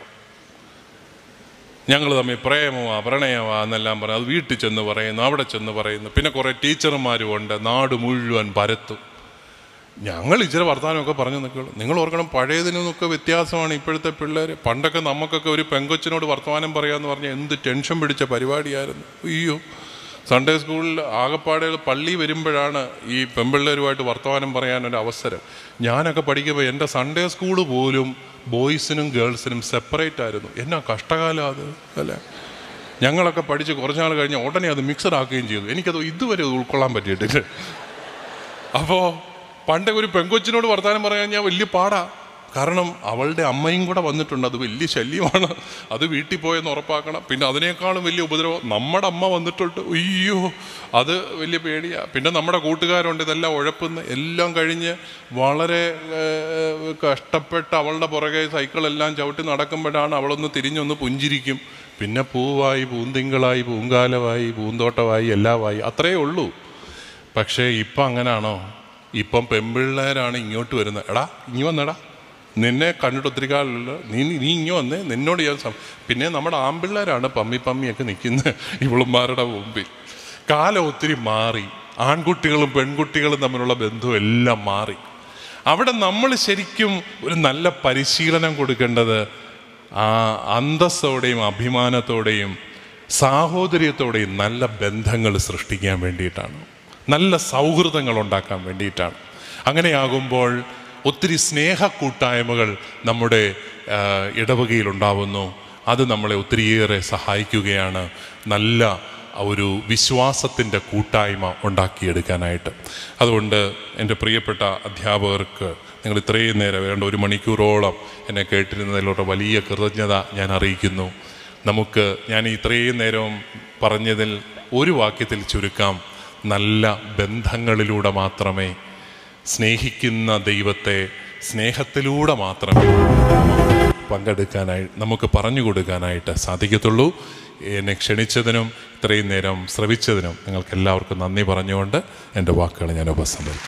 ഞങ്ങൾ തമ്മിൽ പ്രേമമാ പ്രണയമാ എന്നെല്ലാം പറഞ്ഞു. അത് വീട്ടിൽ ചെന്ന് പറയുന്നു, അവിടെ ചെന്ന് പറയുന്നു. പിന്നെ കുറേ ടീച്ചർമാരും ഉണ്ട്, നാട് മുഴുവൻ പരത്തും. ഞങ്ങൾ ഇച്ചിരി വർത്തമാനമൊക്കെ പറഞ്ഞു നിൽക്കുള്ളൂ. നിങ്ങൾ ഓർക്കണം, പഴയതിനൊക്കെ വ്യത്യാസമാണ് ഇപ്പോഴത്തെ പിള്ളേർ. പണ്ടൊക്കെ നമുക്കൊക്കെ ഒരു പെങ്കൊച്ചിനോട് വർത്തമാനം പറയാമെന്ന് പറഞ്ഞാൽ എന്ത് ടെൻഷൻ പിടിച്ച പരിപാടിയായിരുന്നു. അയ്യോ, സൺഡേ സ്കൂളിൽ ആകപ്പാടെ പള്ളി വരുമ്പോഴാണ് ഈ പെൺപിള്ളേരുമായിട്ട് വർത്തമാനം പറയാനൊരു അവസരം. ഞാനൊക്കെ പഠിക്കുമ്പോൾ എൻ്റെ സൺഡേ സ്കൂള് പോലും ബോയ്സിനും ഗേൾസിനും സെപ്പറേറ്റ് ആയിരുന്നു. എന്നാ കഷ്ടകാലം അത്, അല്ലേ? ഞങ്ങളൊക്കെ പഠിച്ച് കുറച്ച് നാൾ കഴിഞ്ഞ് ഉടനെ അത് മിക്സഡ് ആക്കുകയും ചെയ്തു. എനിക്കത് ഇതുവരെ ഉൾക്കൊള്ളാൻ പറ്റിയിട്ടില്ല. അപ്പോൾ പണ്ട് ഒരു പെങ്കൊച്ചിനോട് വർത്തമാനം പറയാൻ ഞാൻ വലിയ പാടാ. കാരണം അവളുടെ അമ്മയും കൂടെ വന്നിട്ടുണ്ട്. അത് വലിയ ശല്യമാണ്. അത് വീട്ടിൽ പോയെന്ന് ഉറപ്പാക്കണം. പിന്നെ അതിനേക്കാളും വലിയ ഉപദ്രവം നമ്മുടെ അമ്മ വന്നിട്ടുണ്ട്. അയ്യോ, അത് വലിയ പേടിയാണ്. പിന്നെ നമ്മുടെ കൂട്ടുകാരുണ്ട്, ഇതെല്ലാം ഉഴപ്പുന്ന. എല്ലാം കഴിഞ്ഞ് വളരെ കഷ്ടപ്പെട്ട് അവളുടെ പുറകെ സൈക്കിളെല്ലാം ചവിട്ടി നടക്കുമ്പോഴാണ് അവളൊന്ന് തിരിഞ്ഞൊന്ന് പുഞ്ചിരിക്കും. പിന്നെ പൂവായി, പൂന്തിങ്കളായി, പൂങ്കാലമായി, പൂന്തോട്ടമായി, എല്ലാമായി, അത്രയേ ഉള്ളൂ. പക്ഷേ ഇപ്പം അങ്ങനാണോ? ഇപ്പം പെൺപിള്ളേരാണ് ഇങ്ങോട്ട് വരുന്നത്. എടാ ഇങ്ങി വന്നെടാ, നിന്നെ കണ്ടിട്ട് ഒത്തിരി കാലമല്ല, നീ നീ ഇങ്ങ് വന്നേ, നിന്നോട് ഞാൻ സം പിന്നെ നമ്മുടെ ആൺപിള്ളേരാണ് പമ്മി പമ്മിയൊക്കെ നിൽക്കുന്നത് ഇവളുമാരുടെ മുമ്പിൽ. കാലം ഒത്തിരി മാറി. ആൺകുട്ടികളും പെൺകുട്ടികളും തമ്മിലുള്ള ബന്ധവും എല്ലാം മാറി. അവിടെ നമ്മൾ ശരിക്കും ഒരു നല്ല പരിശീലനം കൊടുക്കേണ്ടത് ആ അന്തസ്സോടെയും അഭിമാനത്തോടെയും സാഹോദര്യത്തോടെയും നല്ല ബന്ധങ്ങൾ സൃഷ്ടിക്കാൻ വേണ്ടിയിട്ടാണ്. നല്ല സൗഹൃദങ്ങൾ ഉണ്ടാക്കാൻ വേണ്ടിയിട്ടാണ്. അങ്ങനെയാകുമ്പോൾ ഒത്തിരി സ്നേഹ കൂട്ടായ്മകൾ നമ്മുടെ ഇടവകയിലുണ്ടാവുന്നു. അത് നമ്മളെ ഒത്തിരിയേറെ സഹായിക്കുകയാണ് നല്ല ഒരു വിശ്വാസത്തിൻ്റെ കൂട്ടായ്മ ഉണ്ടാക്കിയെടുക്കാനായിട്ട്. അതുകൊണ്ട് എൻ്റെ പ്രിയപ്പെട്ട അധ്യാപകർക്ക് നിങ്ങൾ ഇത്രയും നേരം വേണ്ട ഒരു മണിക്കൂറോളം എന്നെ കേട്ടിരുന്നതിലൂടെ വലിയ കൃതജ്ഞത ഞാൻ അറിയിക്കുന്നു. നമുക്ക് ഞാൻ ഇത്രയും നേരം പറഞ്ഞതിൽ ഒരു വാക്യത്തിൽ ചുരുക്കാം: നല്ല ബന്ധങ്ങളിലൂടെ മാത്രമേ, സ്നേഹിക്കുന്ന ദൈവത്തെ സ്നേഹത്തിലൂടെ മാത്രമേ പങ്കെടുക്കാനായി നമുക്ക് പറഞ്ഞു കൊടുക്കാനായിട്ട് സാധിക്കത്തുള്ളൂ. എന്നെ ക്ഷണിച്ചതിനും ഇത്രയും നേരം ശ്രവിച്ചതിനും നിങ്ങൾക്ക് എല്ലാവർക്കും നന്ദി പറഞ്ഞുകൊണ്ട് എൻ്റെ വാക്കുകൾ ഞാൻ ഉപസംഹരിക്കും.